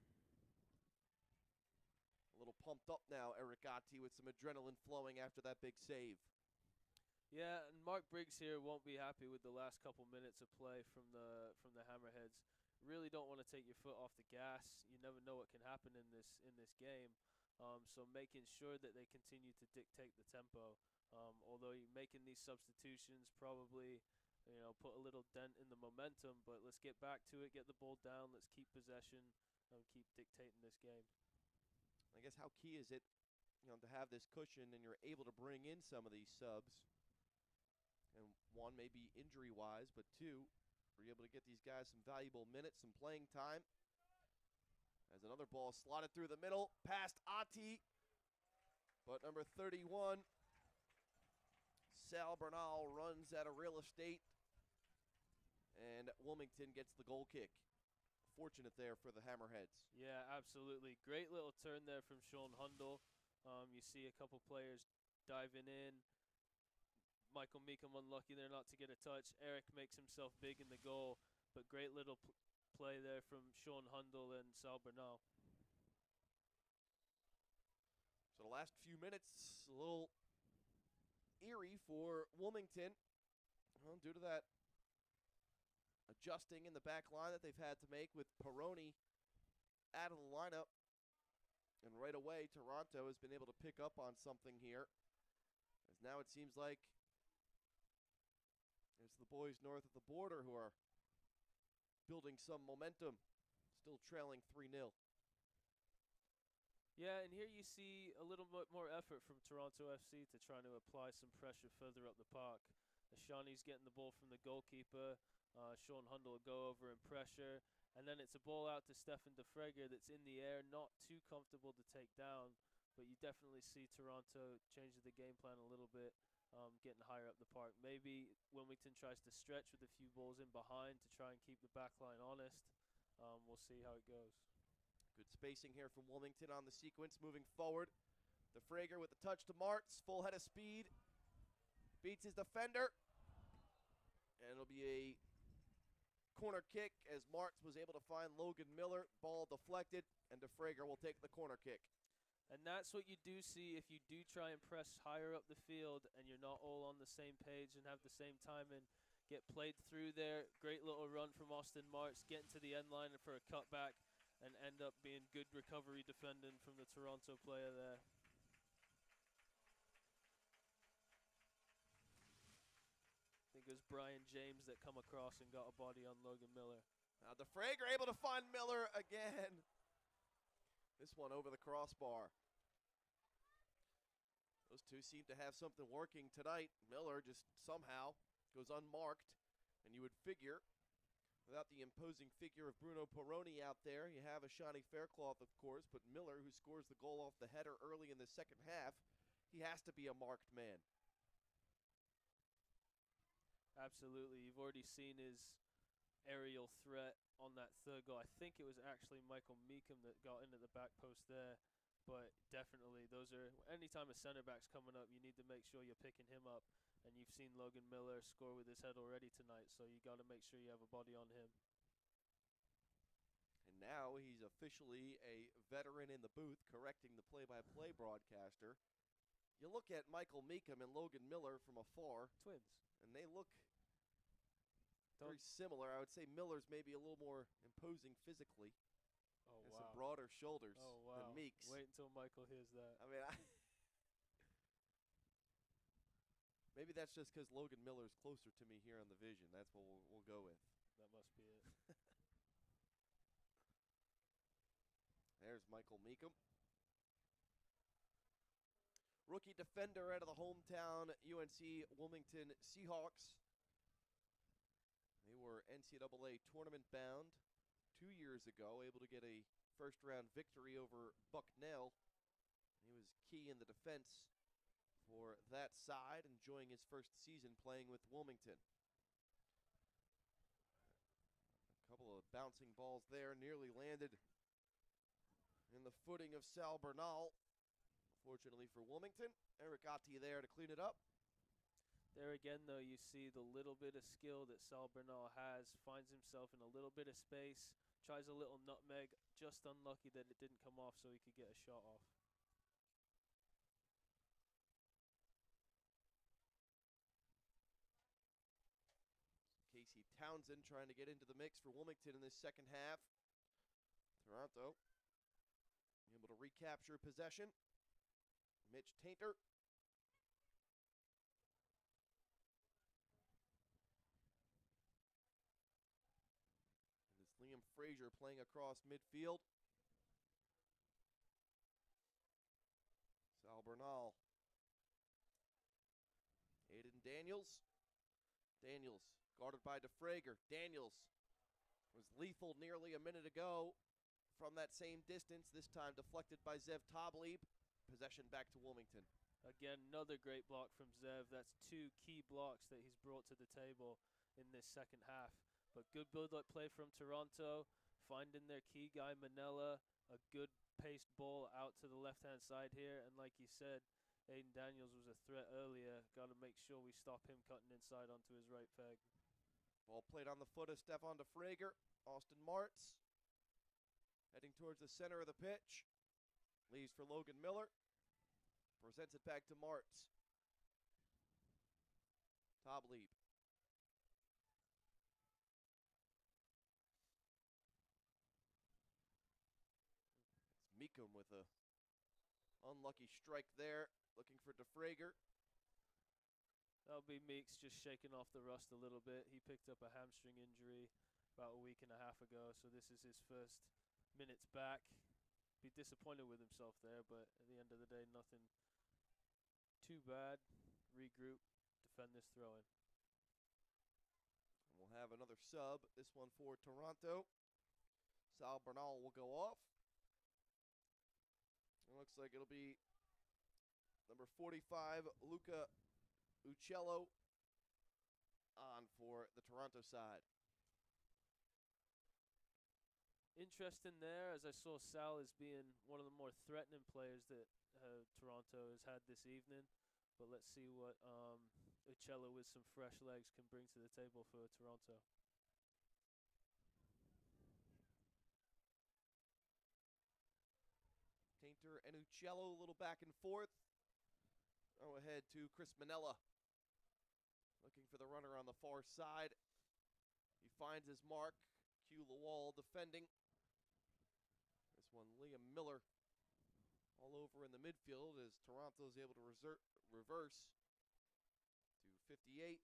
A little pumped up now, Eric Ati, with some adrenaline flowing after that big save. Yeah, and Mark Briggs here won't be happy with the last couple minutes of play from the Hammerheads. Really don't want to take your foot off the gas. You never know what can happen in this game. So making sure that they continue to dictate the tempo. Although you're making these substitutions probably, put a little dent in the momentum, but let's get back to it, get the ball down, let's keep possession, and keep dictating this game. I guess how key is it, to have this cushion and you're able to bring in some of these subs? And one, maybe injury-wise, but two, we're able to get these guys some valuable minutes, some playing time. As another ball slotted through the middle, past Ati. But number 31, Sal Bernal, runs out of real estate. And Wilmington gets the goal kick. Fortunate there for the Hammerheads. Yeah, absolutely. Great little turn there from Sean Hundle. You see a couple players diving in. Michael Meekum unlucky there not to get a touch. Eric makes himself big in the goal, but great little play there from Sean Hundle and Sal Bernal. So the last few minutes, a little eerie for Wilmington, Well, due to that adjusting in the back line that they've had to make with Peroni out of the lineup. And right away, Toronto has been able to pick up on something here. As now it seems like it's the boys north of the border who are building some momentum, still trailing 3-0. Yeah, and here you see a little bit more effort from Toronto FC to try to apply some pressure further up the park. Shawnee's getting the ball from the goalkeeper. Sean Hundle will go over and pressure. And then it's a ball out to Stefan DeFreger that's in the air, not too comfortable to take down. But you definitely see Toronto changing the game plan a little bit, getting higher up the park. Maybe Wilmington tries to stretch with a few balls in behind to try and keep the back line honest. We'll see how it goes. Good spacing here from Wilmington on the sequence moving forward. DeFreger with the touch to Martz, full head of speed. Beats his defender. And it'll be a corner kick as Martz was able to find Logan Miller. Ball deflected, and DeFreger will take the corner kick. And that's what you do see if you do try and press higher up the field and you're not all on the same page and have the same time and get played through there. Great little run from Austin Martz, getting to the end line for a cutback and end up being good recovery defending from the Toronto player there. I think it was Brian James that come across and got a body on Logan Miller. Now DeFreger able to find Miller again. This one over the crossbar. Those two seem to have something working tonight. Miller just somehow goes unmarked. And you would figure, without the imposing figure of Bruno Peroni out there, you have a Shawnee Faircloth, of course, but Miller, who scores the goal off the header early in the second half, he has to be a marked man. Absolutely. You've already seen his aerial threat on that third goal. I think it was actually Michael Meekum that got into the back post there. But definitely, those are, anytime a center back's coming up, you need to make sure you're picking him up. And you've seen Logan Miller score with his head already tonight, so you got to make sure you have a body on him. And now he's officially a veteran in the booth, correcting the play-by-play broadcaster. You look at Michael Meekum and Logan Miller from afar. Twins. And they look very similar. I would say Miller's maybe a little more imposing physically. Oh, and wow. some broader shoulders than Meeks. Wait until Michael hears that. I mean, maybe that's just because Logan Miller's closer to me here on the vision. That's what we'll go with. That must be it. There's Michael Meekum. Rookie defender out of the hometown UNC Wilmington Seahawks. They were NCAA tournament bound 2 years ago, able to get a first-round victory over Bucknell. He was key in the defense for that side, enjoying his first season playing with Wilmington. A couple of bouncing balls there, nearly landed in the footing of Sal Bernal. Fortunately for Wilmington, Eric Atti there to clean it up. There again, though, you see the little bit of skill that Sal Bernal has, finds himself in a little bit of space, tries a little nutmeg, just unlucky that it didn't come off so he could get a shot off. Casey Townsend trying to get into the mix for Wilmington in this second half. Toronto able to recapture possession. Mitch Tainter. And it's Liam Frazier playing across midfield. Sal Bernal. Aiden Daniels. Daniels guarded by DeFreger. Daniels was lethal nearly a minute ago from that same distance, this time deflected by Zev Tobleib. Possession back to Wilmington. Again, another great block from Zev. That's two key blocks that he's brought to the table in this second half. But good build-up play from Toronto, finding their key guy, Manella. A good paced ball out to the left-hand side here. And like you said, Aiden Daniels was a threat earlier. Got to make sure we stop him cutting inside onto his right peg. Ball played on the foot of Stefan DeFreger. Austin Martz heading towards the center of the pitch. Leaves for Logan Miller. Presents it back to Martz. Tobleib Meekum with a unlucky strike there, looking for DeFrager. That'll be Meeks just shaking off the rust a little bit. He picked up a hamstring injury about a week and a half ago, so this is his first minutes back. Be disappointed with himself there, but at the end of the day, nothing too bad. Regroup, defend this throw-in. We'll have another sub, this one for Toronto. Sal Bernal will go off. It looks like it'll be number 45, Luca Uccello, on for the Toronto side. Interesting there, as I saw Sal as being one of the more threatening players that Toronto has had this evening. But let's see what Uccello with some fresh legs can bring to the table for Toronto. Tainter and Uccello, a little back and forth. Throw ahead to Chris Manella. Looking for the runner on the far side. He finds his mark. Q Lawal defending. This one, Liam Miller all over in the midfield as Toronto is able to reverse to 58.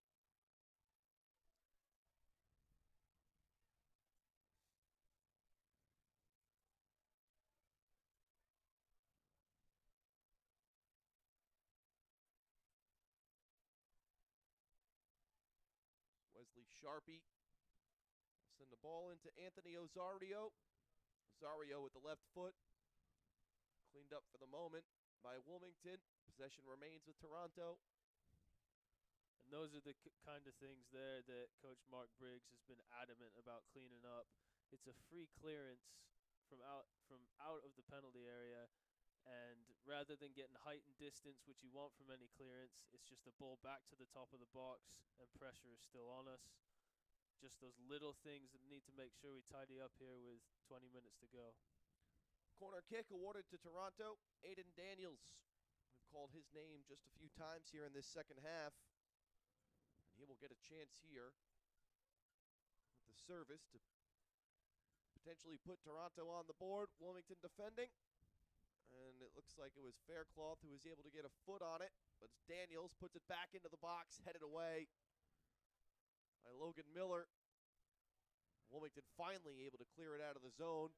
Wesley Sharpie will send the ball into Anthony Osario. Osario with the left foot. Cleaned up for the moment by Wilmington. Possession remains with Toronto. And those are the kind of things there that Coach Mark Briggs has been adamant about cleaning up. It's a free clearance from out of the penalty area. And rather than getting height and distance, which you want from any clearance, it's just a ball back to the top of the box, and pressure is still on us. Just those little things that need to make sure we tidy up here with 20 minutes to go. Corner kick awarded to Toronto. Aiden Daniels. We've called his name just a few times here in this second half. And he will get a chance here with the service to potentially put Toronto on the board. Wilmington defending. And it looks like it was Faircloth who was able to get a foot on it. But it's Daniels, puts it back into the box, headed away by Logan Miller. Wilmington finally able to clear it out of the zone.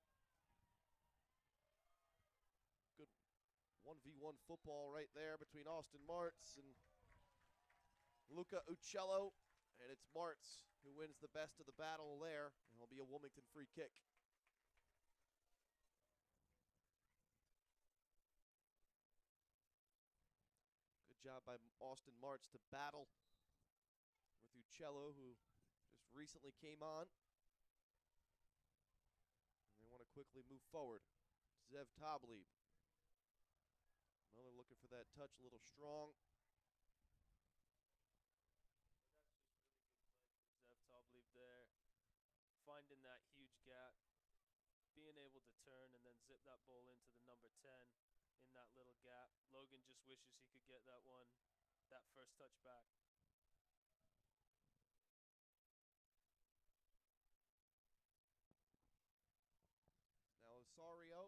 Good 1v1 football right there between Austin Martz and Luca Uccello. And it's Martz who wins the best of the battle there. And it'll be a Wilmington free kick. Job by Austin Martz to battle with Uccello, who just recently came on. And they want to quickly move forward. Zev Tobleib. Miller looking for that touch, a little strong. Zev Tobleib there, finding that huge gap, being able to turn and then zip that ball into the number 10. In that little gap. Logan just wishes he could get that first touch back. Now Osario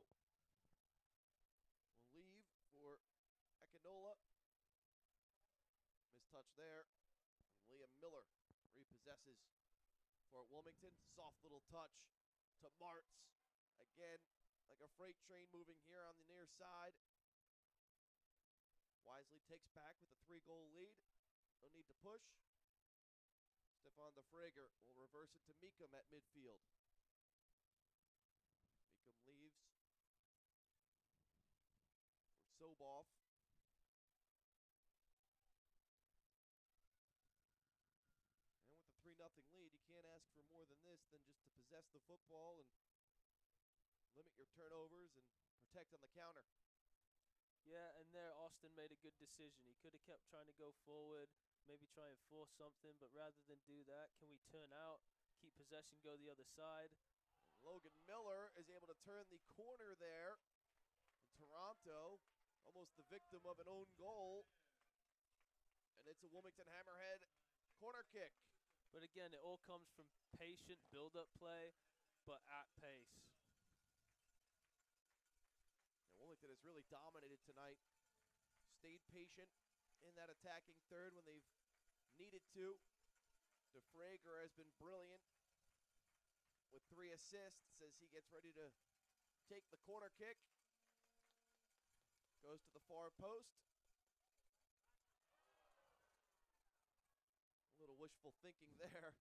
will leave for Ekinola. Mistouch there. And Liam Miller repossesses for Wilmington. Soft little touch to Martz. Again, like a freight train moving here on the near side. Wisely takes back with a 3-goal lead. No need to push. Stefan DeFrager will reverse it to Meekum at midfield. Meekum leaves for Soboff. And with the 3-0 lead, you can't ask for more than this than just to possess the football and limit your turnovers and protect on the counter. Yeah, and there Austin made a good decision. He could have kept trying to go forward, maybe try and force something, but rather than do that, can we turn out, keep possession, go the other side? Logan Miller is able to turn the corner there. And Toronto, almost the victim of an own goal. And it's a Wilmington Hammerhead corner kick. But again, it all comes from patient build-up play, but at pace. Wilmington has really dominated tonight. Stayed patient in that attacking third when they've needed to. DeFrager has been brilliant with 3 assists as he gets ready to take the corner kick. Goes to the far post. A little wishful thinking there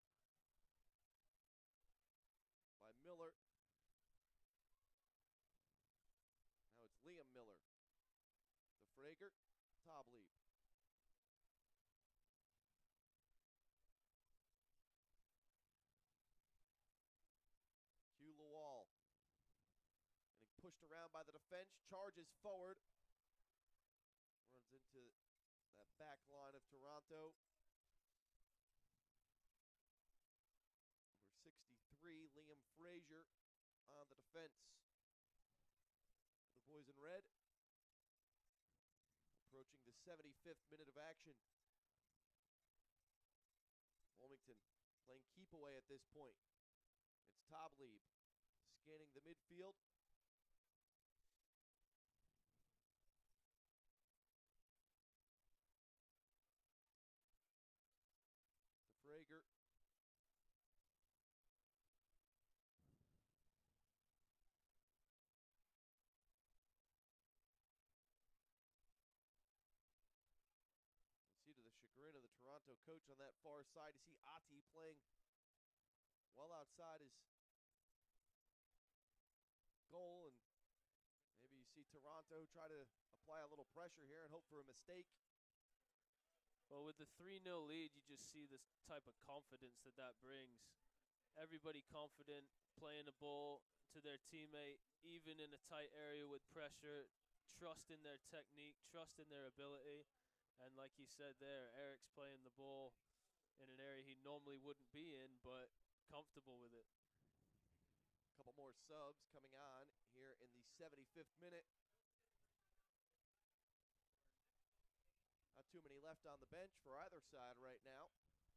by Miller. Now it's Liam Miller. DeFrager, Taublieb. Hugh Lawal. Getting pushed around by the defense, charges forward. Runs into that back line of Toronto. Number 63, Liam Frazier on the defense. The boys in red. Approaching the 75th minute of action. Wilmington playing keep away at this point. It's Taublieb scanning the midfield. DeFrager. See, to the chagrin of the Toronto coach on that far side, you see Ati playing well outside his goal, and maybe you see Toronto try to apply a little pressure here and hope for a mistake. Well, with the 3-0 lead, you just see this type of confidence that brings. Everybody confident, playing the ball to their teammate, even in a tight area with pressure, trust in their technique, trust in their ability. And like you said there, Eric's playing the ball in an area he normally wouldn't be in, but comfortable with it. A couple more subs coming on here in the 75th minute. Not too many left on the bench for either side right now.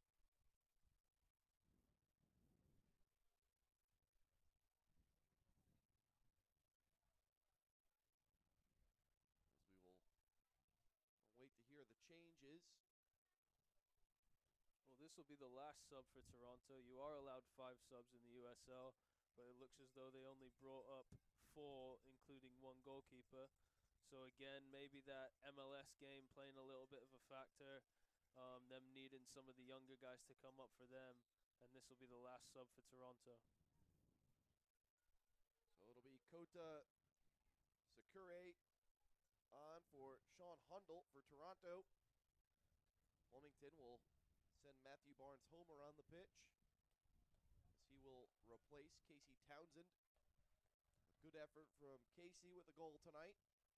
As we will wait to hear the changes. Well, this will be the last sub for Toronto. You are allowed 5 subs in the USL, but it looks as though they only brought up 4, including 1 goalkeeper. So again, maybe that MLS game playing a little bit of a factor, them needing some of the younger guys to come up for them, and this will be the last sub for Toronto. So it'll be Kota Sakure on for Sean Hundle for Toronto. Wilmington will send Matthew Barnes-Homer on the pitch, as he will replace Casey Townsend. A good effort from Casey with a goal tonight.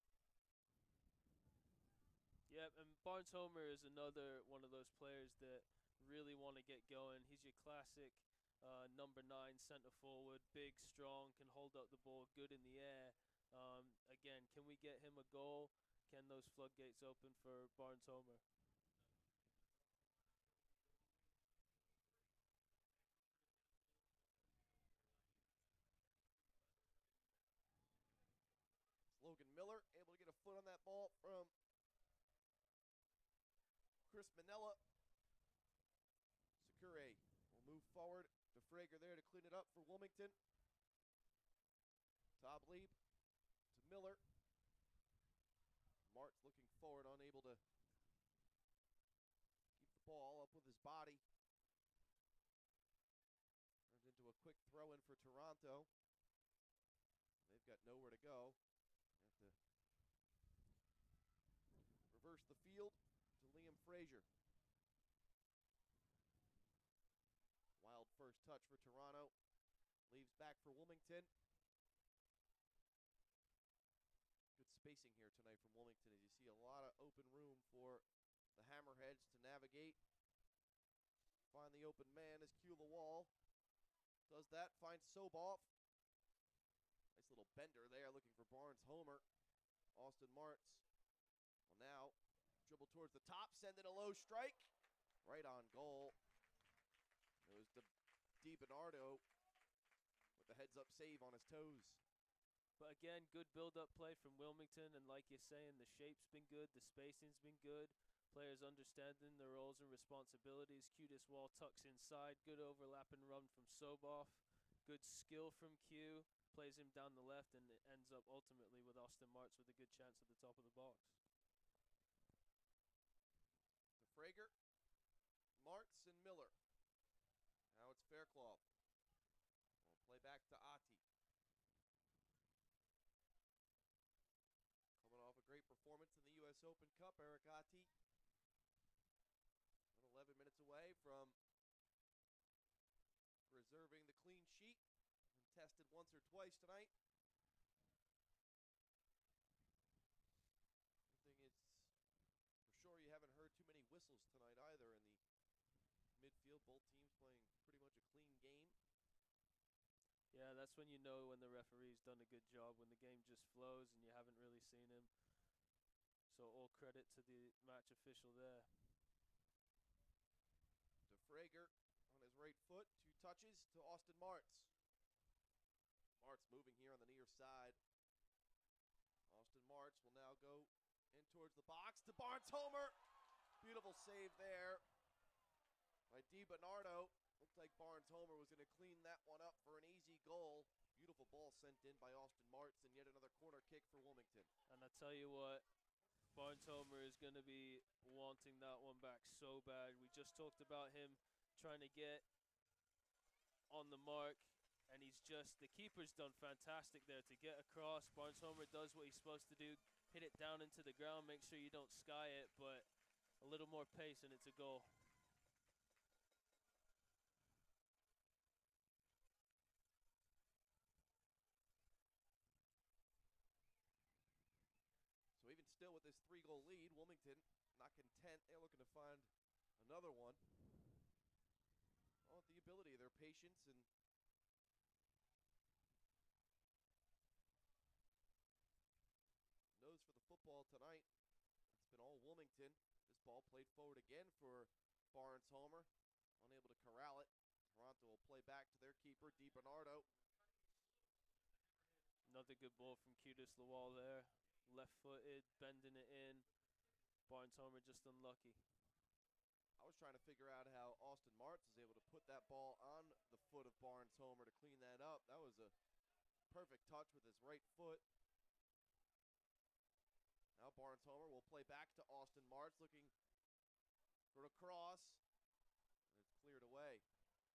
Yep, and Barnes-Homer is another one of those players that really want to get going. He's your classic number 9 center forward, big, strong, can hold up the ball, good in the air. Again, can we get him a goal? Can those floodgates open for Barnes-Homer? Logan Miller able to get a foot on that ball from Chris Manella. Sakure will move forward. DeFrager there to clean it up for Wilmington. Taublieb to Miller. Martz looking forward, unable to keep the ball up with his body. Turns into a quick throw in for Toronto. They've got nowhere to go. Have to reverse the field to Liam Frazier. Wild first touch for Toronto. Leaves back for Wilmington. Good spacing here tonight from Wilmington, as you see a lot of open room for the Hammerheads to navigate. Find the open man as Q Lawal does that, finds Soboff. Nice little bender there, looking for Barnes-Homer. Austin Martz will now dribble towards the top, send in a low strike. Right on goal. It was Di Bernardo with the heads-up save on his toes. But again, good build-up play from Wilmington, and like you're saying, the shape's been good, the spacing's been good. Players understanding their roles and responsibilities. Qdis Wall tucks inside, good overlapping run from Sobov. Good skill from Q, plays him down the left, and it ends up ultimately with Austin Martz with a good chance at the top of the box. DeFrager, Martz, and Miller. Now it's Faircloth. We'll play back to Ati. Coming off a great performance in the U.S. Open Cup, Eric Ati. 11 minutes away from preserving the clean sheet. And tested once or twice tonight. I think it's for sure you haven't heard too many whistles tonight either in the midfield. Both teams playing pretty much a clean game. Yeah, that's when you know when the referee's done a good job, when the game just flows and you haven't really seen him. So all credit to the match official there. DeFrager on his right foot, 2 touches to Austin Martz. Martz moving here on the near side. Austin Martz will now go in towards the box to Barnes-Homer. Beautiful save there by DiBernardo. Looked like Barnes-Homer was going to clean that one up for an easy goal. Beautiful ball sent in by Austin Martz, and yet another corner kick for Wilmington. And I tell you what, Barnes-Homer is going to be wanting that one back so bad. We just talked about him trying to get on the mark, and he's just, the keeper's done fantastic there to get across. Barnes-Homer does what he's supposed to do, hit it down into the ground, make sure you don't sky it, but a little more pace and it's a goal. So even still with this 3-goal lead, Wilmington not content. They're looking to find another one. Well, with the ability, their patience, and nose for the football tonight. It's been all Wilmington. This ball played forward again for Barnes-Homer. Unable to corral it. Toronto will play back to their keeper, DiBernardo. Another good ball from Qdis Wall there. Left-footed, bending it in. Barnes-Homer just unlucky. I was trying to figure out how Austin Martz is able to put that ball on the foot of Barnes-Homer to clean that up. That was a perfect touch with his right foot. Now Barnes-Homer will play back to Austin Martz, looking for a cross. And it's cleared away.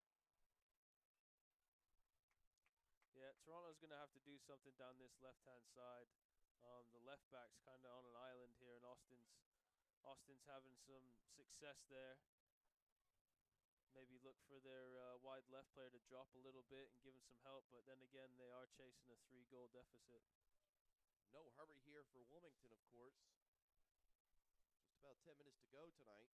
Yeah, Toronto's going to have to do something down this left-hand side. The left back's kind of on an island here, and Austin's having some success there. Maybe look for their wide left player to drop a little bit and give him some help, but then again, they are chasing a 3-goal deficit. No hurry here for Wilmington, of course. Just about 10 minutes to go tonight.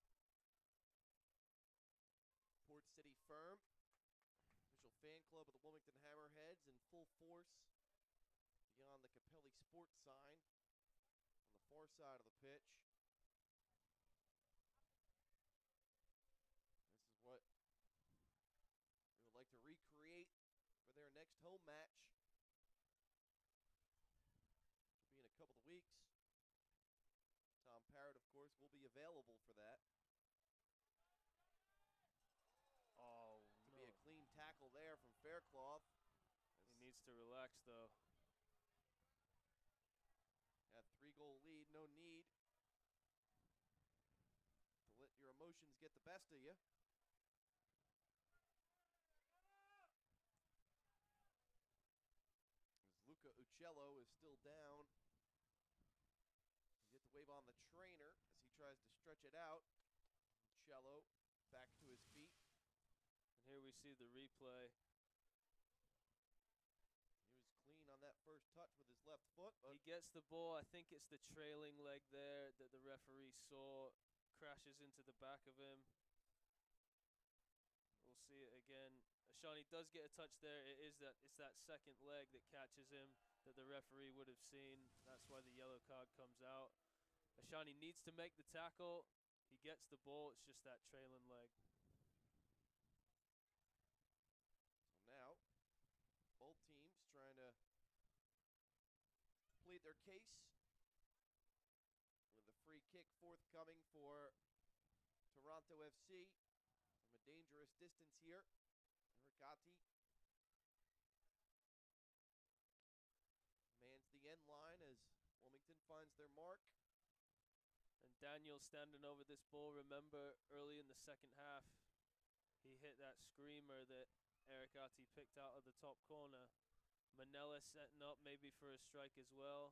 Port City Firm, official fan club of the Wilmington Hammerheads, in full force beyond the Capelli Sports sign on the far side of the pitch. This is what they would like to recreate for their next home match, which will be in a couple of weeks. Tom Parrott, of course, will be available for that. Oh, to be a clean tackle there from Faircloth. He needs to relax, though. At 3-goal lead, no need to let your emotions get the best of you. As Luca Uccello is still down. You get to wave on the trainer as he tries to stretch it out. Uccello back to his feet. And here we see the replay. He was clean on that first touch with his left foot. He gets the ball. I think it's the trailing leg there that the referee saw. Crashes into the back of him. We'll see it again. Ashani does get a touch there. It's that second leg that catches him that the referee would have seen. That's why the yellow card comes out. Ashani needs to make the tackle. He gets the ball. It's just that trailing leg. So now, both teams trying to made their case with a free kick forthcoming for Toronto FC from a dangerous distance here. Ericati mans the end line as Wilmington finds their mark. And Daniel standing over this ball. Remember, early in the second half, he hit that screamer that Ericati picked out of the top corner. Manella setting up maybe for a strike as well.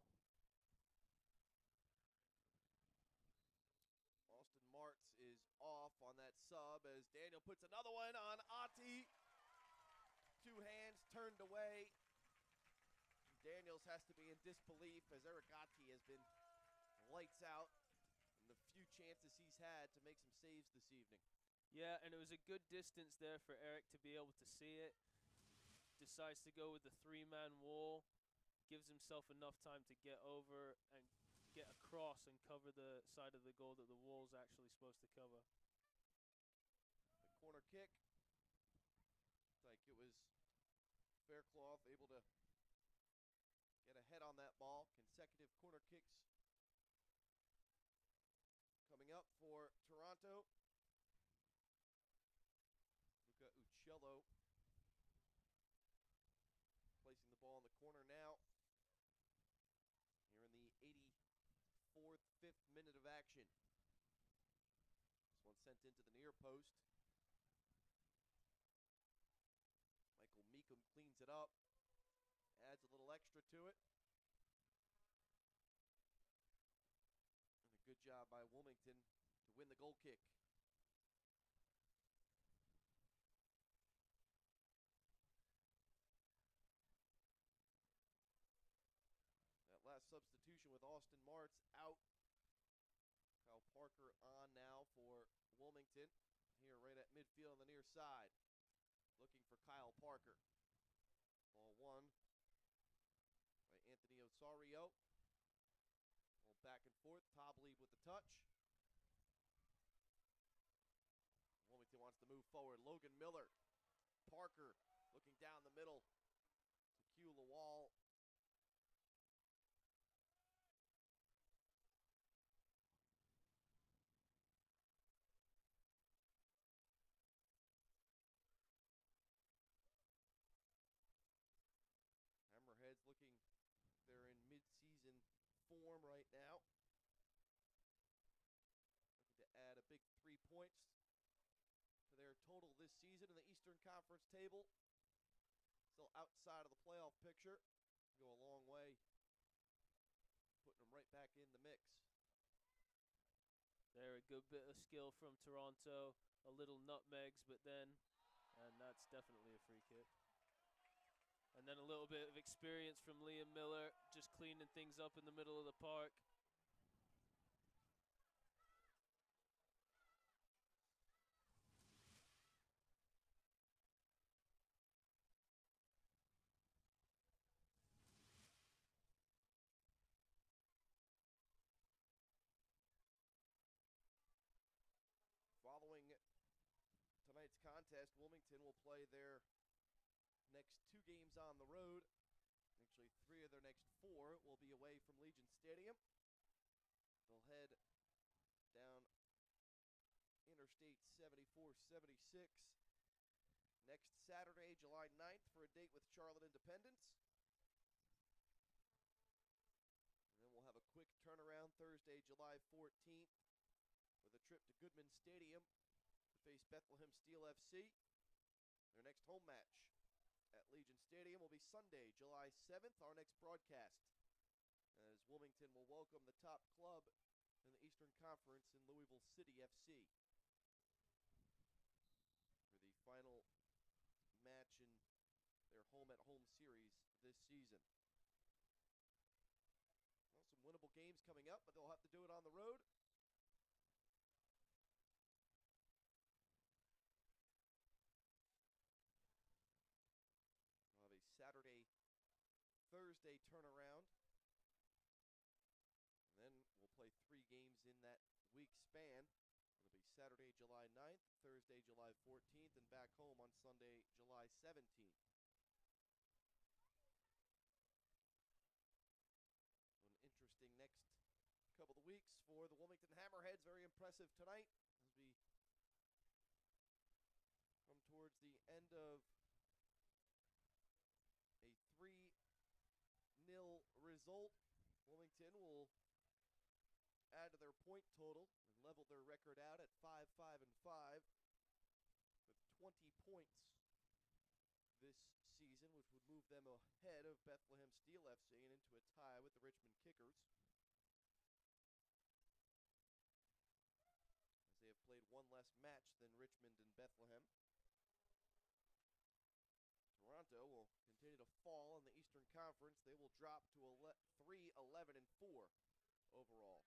Austin Martz is off on that sub as Daniel puts another one on Ati. Two hands turned away. Daniels has to be in disbelief as Ericati has been lights out in the few chances he's had to make some saves this evening. Yeah, and it was a good distance there for Eric to be able to see it. Decides to go with the three-man wall. Gives himself enough time to get over and get across and cover the side of the goal that the wall's actually supposed to cover. The corner kick. Like it was Faircloth able to get ahead on that ball. Consecutive corner kicks coming up for Toronto. Luca Uccello placing the ball in the corner now. Here in the 84th, 5th minute of action. This one sent into the near post. Michael Meekum cleans it up. Adds a little extra to it. And a good job by Wilmington to win the goal kick. That last substitution with Austin Martz out. Kyle Parker on now for Wilmington. Here right at midfield on the near side. Looking for Kyle Parker. Ball won by Anthony Osorio. Ball back and forth. Toblieb with the touch. Wilmington wants to move forward. Logan Miller. Parker looking down the middle to cue Lawal. Hammerheads looking, they're in mid-season form right now. Looking to add a big 3 points to their total this season in the Eastern Conference table. Still outside of the playoff picture. Go a long way, putting them right back in the mix. There, a good bit of skill from Toronto. A little nutmegs, but then, and that's definitely a free kick. And then a little bit of experience from Liam Miller, just cleaning things up in the middle of the park. Following tonight's contest, Wilmington will play their next 2 games on the road. Actually, 3 of their next 4 will be away from Legion Stadium. They'll head down Interstate 74-76 next Saturday, July 9th, for a date with Charlotte Independence. And then we'll have a quick turnaround Thursday, July 14th, with a trip to Goodman Stadium to face Bethlehem Steel FC. Their next home match at Legion Stadium will be Sunday, July 7th, our next broadcast, as Wilmington will welcome the top club in the Eastern Conference in Louisville City FC for the final match in their home-at-home series this season. Well, some winnable games coming up, but they'll have to do it on the road. Saturday, Thursday turnaround. And then we'll play 3 games in that week span. It'll be Saturday, July 9th, Thursday, July 14th, and back home on Sunday, July 17th. So for the Wilmington Hammerheads. Very impressive tonight as we come towards the end of a 3-0 result. Wilmington will add to their point total and level their record out at 5-5-5 with 20 points this season, which would move them ahead of Bethlehem Steel FC and into a tie with the Richmond Kickers, as they have played one less match than Richmond and Bethlehem. Toronto will continue to fall in the Eastern Conference. They will drop to 3-11-4 overall.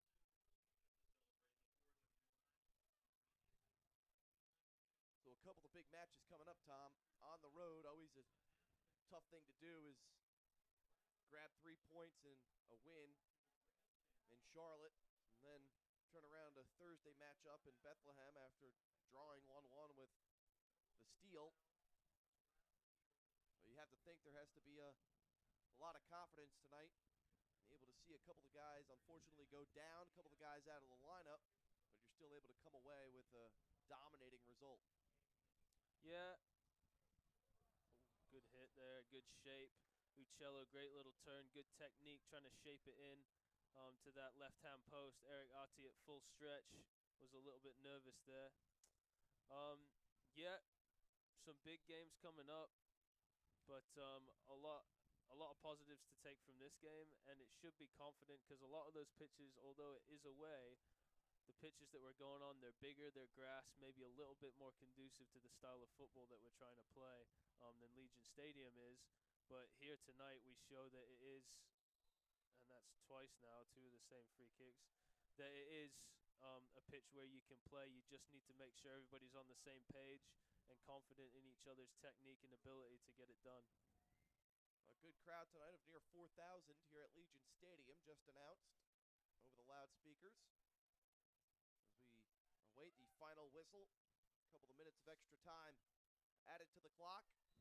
So a couple of big matches coming up, Tom. On the road, always a tough thing to do is grab 3 points and a win in Charlotte, and then turn around a Thursday matchup in Bethlehem after drawing 1-1 with the Steel. But you have to think there has to be a lot of confidence tonight. Able to see a couple of guys unfortunately go down, a couple of guys out of the lineup, but you're still able to come away with a dominating result. Yeah, good hit there, good shape. Uccello, great little turn, good technique, trying to shape it in to that left-hand post. Eric Ati at full stretch was a little bit nervous there. Yeah, some big games coming up, but a lot of positives to take from this game, and it should be confident because a lot of those pitches, although it is away, the pitches that we're going on, they're bigger, they're grass, maybe a little bit more conducive to the style of football that we're trying to play than Legion Stadium is. But here tonight we show that it is, and that's twice now, 2 of the same free kicks, that it is a pitch where you can play. You just need to make sure everybody's on the same page and confident in each other's technique and ability to get it done. A good crowd tonight of near 4,000 here at Legion Stadium, just announced over the loudspeakers. As we await the final whistle, a couple of minutes of extra time added to the clock.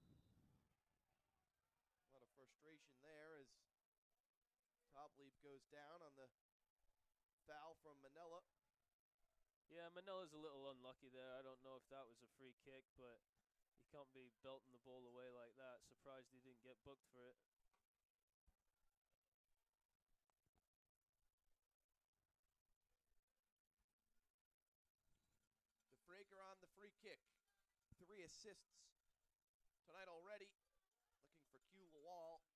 A lot of frustration there as Topleaf goes down on the foul from Manella. Yeah, Manella's a little unlucky there. I don't know if that was a free kick, but you can't be belting the ball away like that. Surprised he didn't get booked for it. DeFraker on the free kick. 3 assists tonight already. Looking for Q Lawal.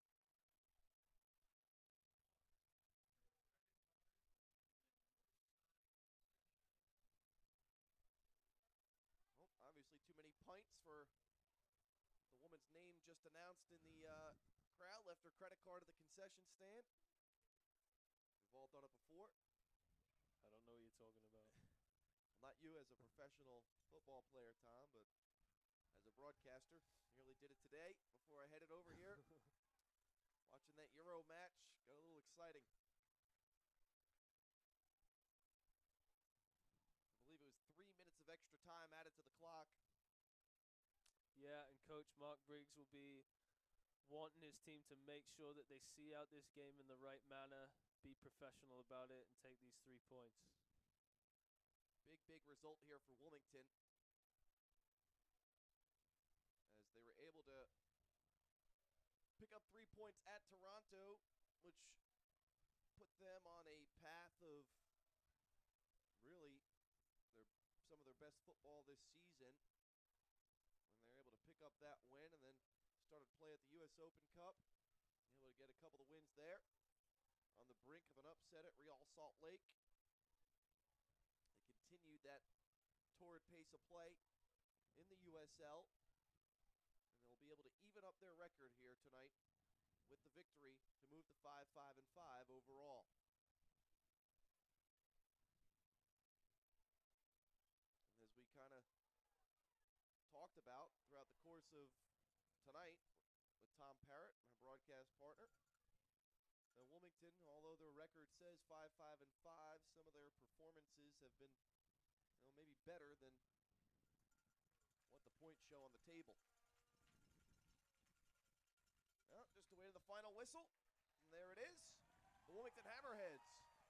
Well, obviously too many pints for the woman's name just announced in the crowd. Left her credit card at the concession stand. We've all done it before. I don't know what you're talking about. Not you as a professional football player, Tom, but as a broadcaster. Nearly did it today before I headed over here. Watching that Euro match, got a little exciting. I believe it was 3 minutes of extra time added to the clock. Yeah, and Coach Mark Briggs will be wanting his team to make sure that they see out this game in the right manner, be professional about it, and take these 3 points. Big result here for Wilmington, as they were able to pick up 3 points at Toronto, which put them on a path of really some of their best football this season, when they're able to pick up that win and then started play at the U.S. Open Cup, able to get a couple of wins there, on the brink of an upset at Real Salt Lake. Continued that torrid pace of play in the USL, and they'll be able to even up their record here tonight with the victory to move to 5-5-5 overall. And as we kind of talked about throughout the course of tonight with Tom Parrott, my broadcast partner, Wilmington, although their record says 5-5-5, some of their performances have been maybe better than what the points show on the table. Well, just awaiting the final whistle, and there it is. The Wilmington Hammerheads come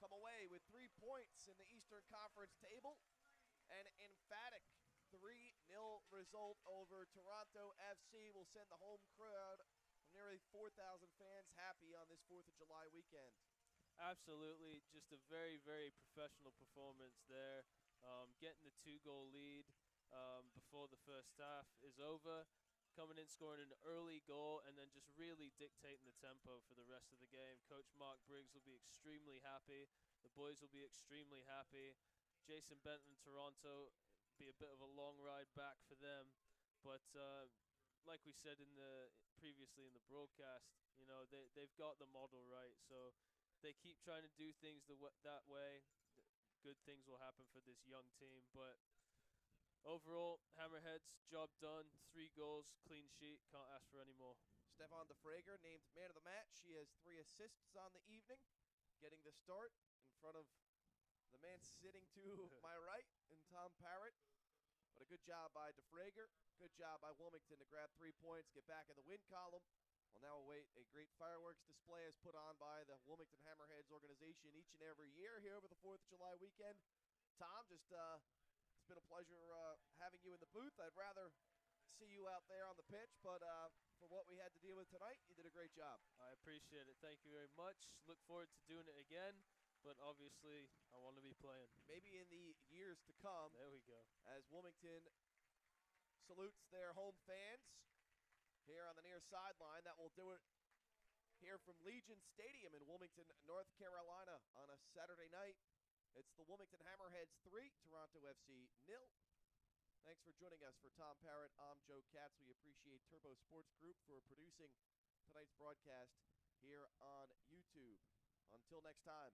come away with 3 points in the Eastern Conference table. An emphatic 3-0 result over Toronto FC will send the home crowd of nearly 4,000 fans happy on this 4th of July weekend. Absolutely, just a very, very professional performance there. Getting the 2-goal lead before the first half is over. Coming in, scoring an early goal, and then just really dictating the tempo for the rest of the game. Coach Mark Briggs will be extremely happy. The boys will be extremely happy. Jason Benton in Toronto, be a bit of a long ride back for them. But like we said previously in the broadcast, you know, they've got the model right. So they keep trying to do things that way. Good things will happen for this young team. But overall, Hammerheads, job done. 3 goals, clean sheet. Can't ask for any more. Stefan DeFrager named man of the match. He has 3 assists on the evening, getting the start in front of the man sitting to my right in Tom Parrott. But a good job by DeFrager. Good job by Wilmington to grab 3 points, get back in the win column. We'll now await a great fireworks display as put on by the Wilmington Hammerheads organization each and every year here over the 4th of July weekend. Tom, just it's been a pleasure having you in the booth. I'd rather see you out there on the pitch, but for what we had to deal with tonight, you did a great job. I appreciate it. Thank you very much. Look forward to doing it again, but obviously I want to be playing. Maybe in the years to come. There we go. As Wilmington salutes their home fans here on the near sideline. That will do it here from Legion Stadium in Wilmington, North Carolina on a Saturday night. It's the Wilmington Hammerheads 3, Toronto FC 0. Thanks for joining us. For Tom Parrott, I'm Joe Katz. We appreciate Turbo Sports Group for producing tonight's broadcast here on YouTube. Until next time.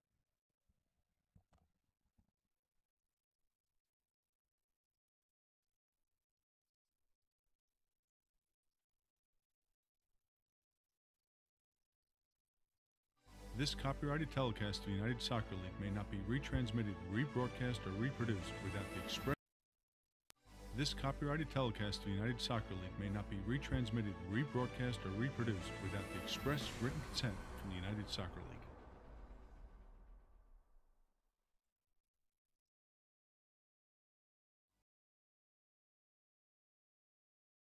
This copyrighted telecast of the United Soccer League may not be retransmitted, rebroadcast, or reproduced without the express. This copyrighted telecast of the United Soccer League may not be retransmitted, rebroadcast, or reproduced without the express written consent from the United Soccer League.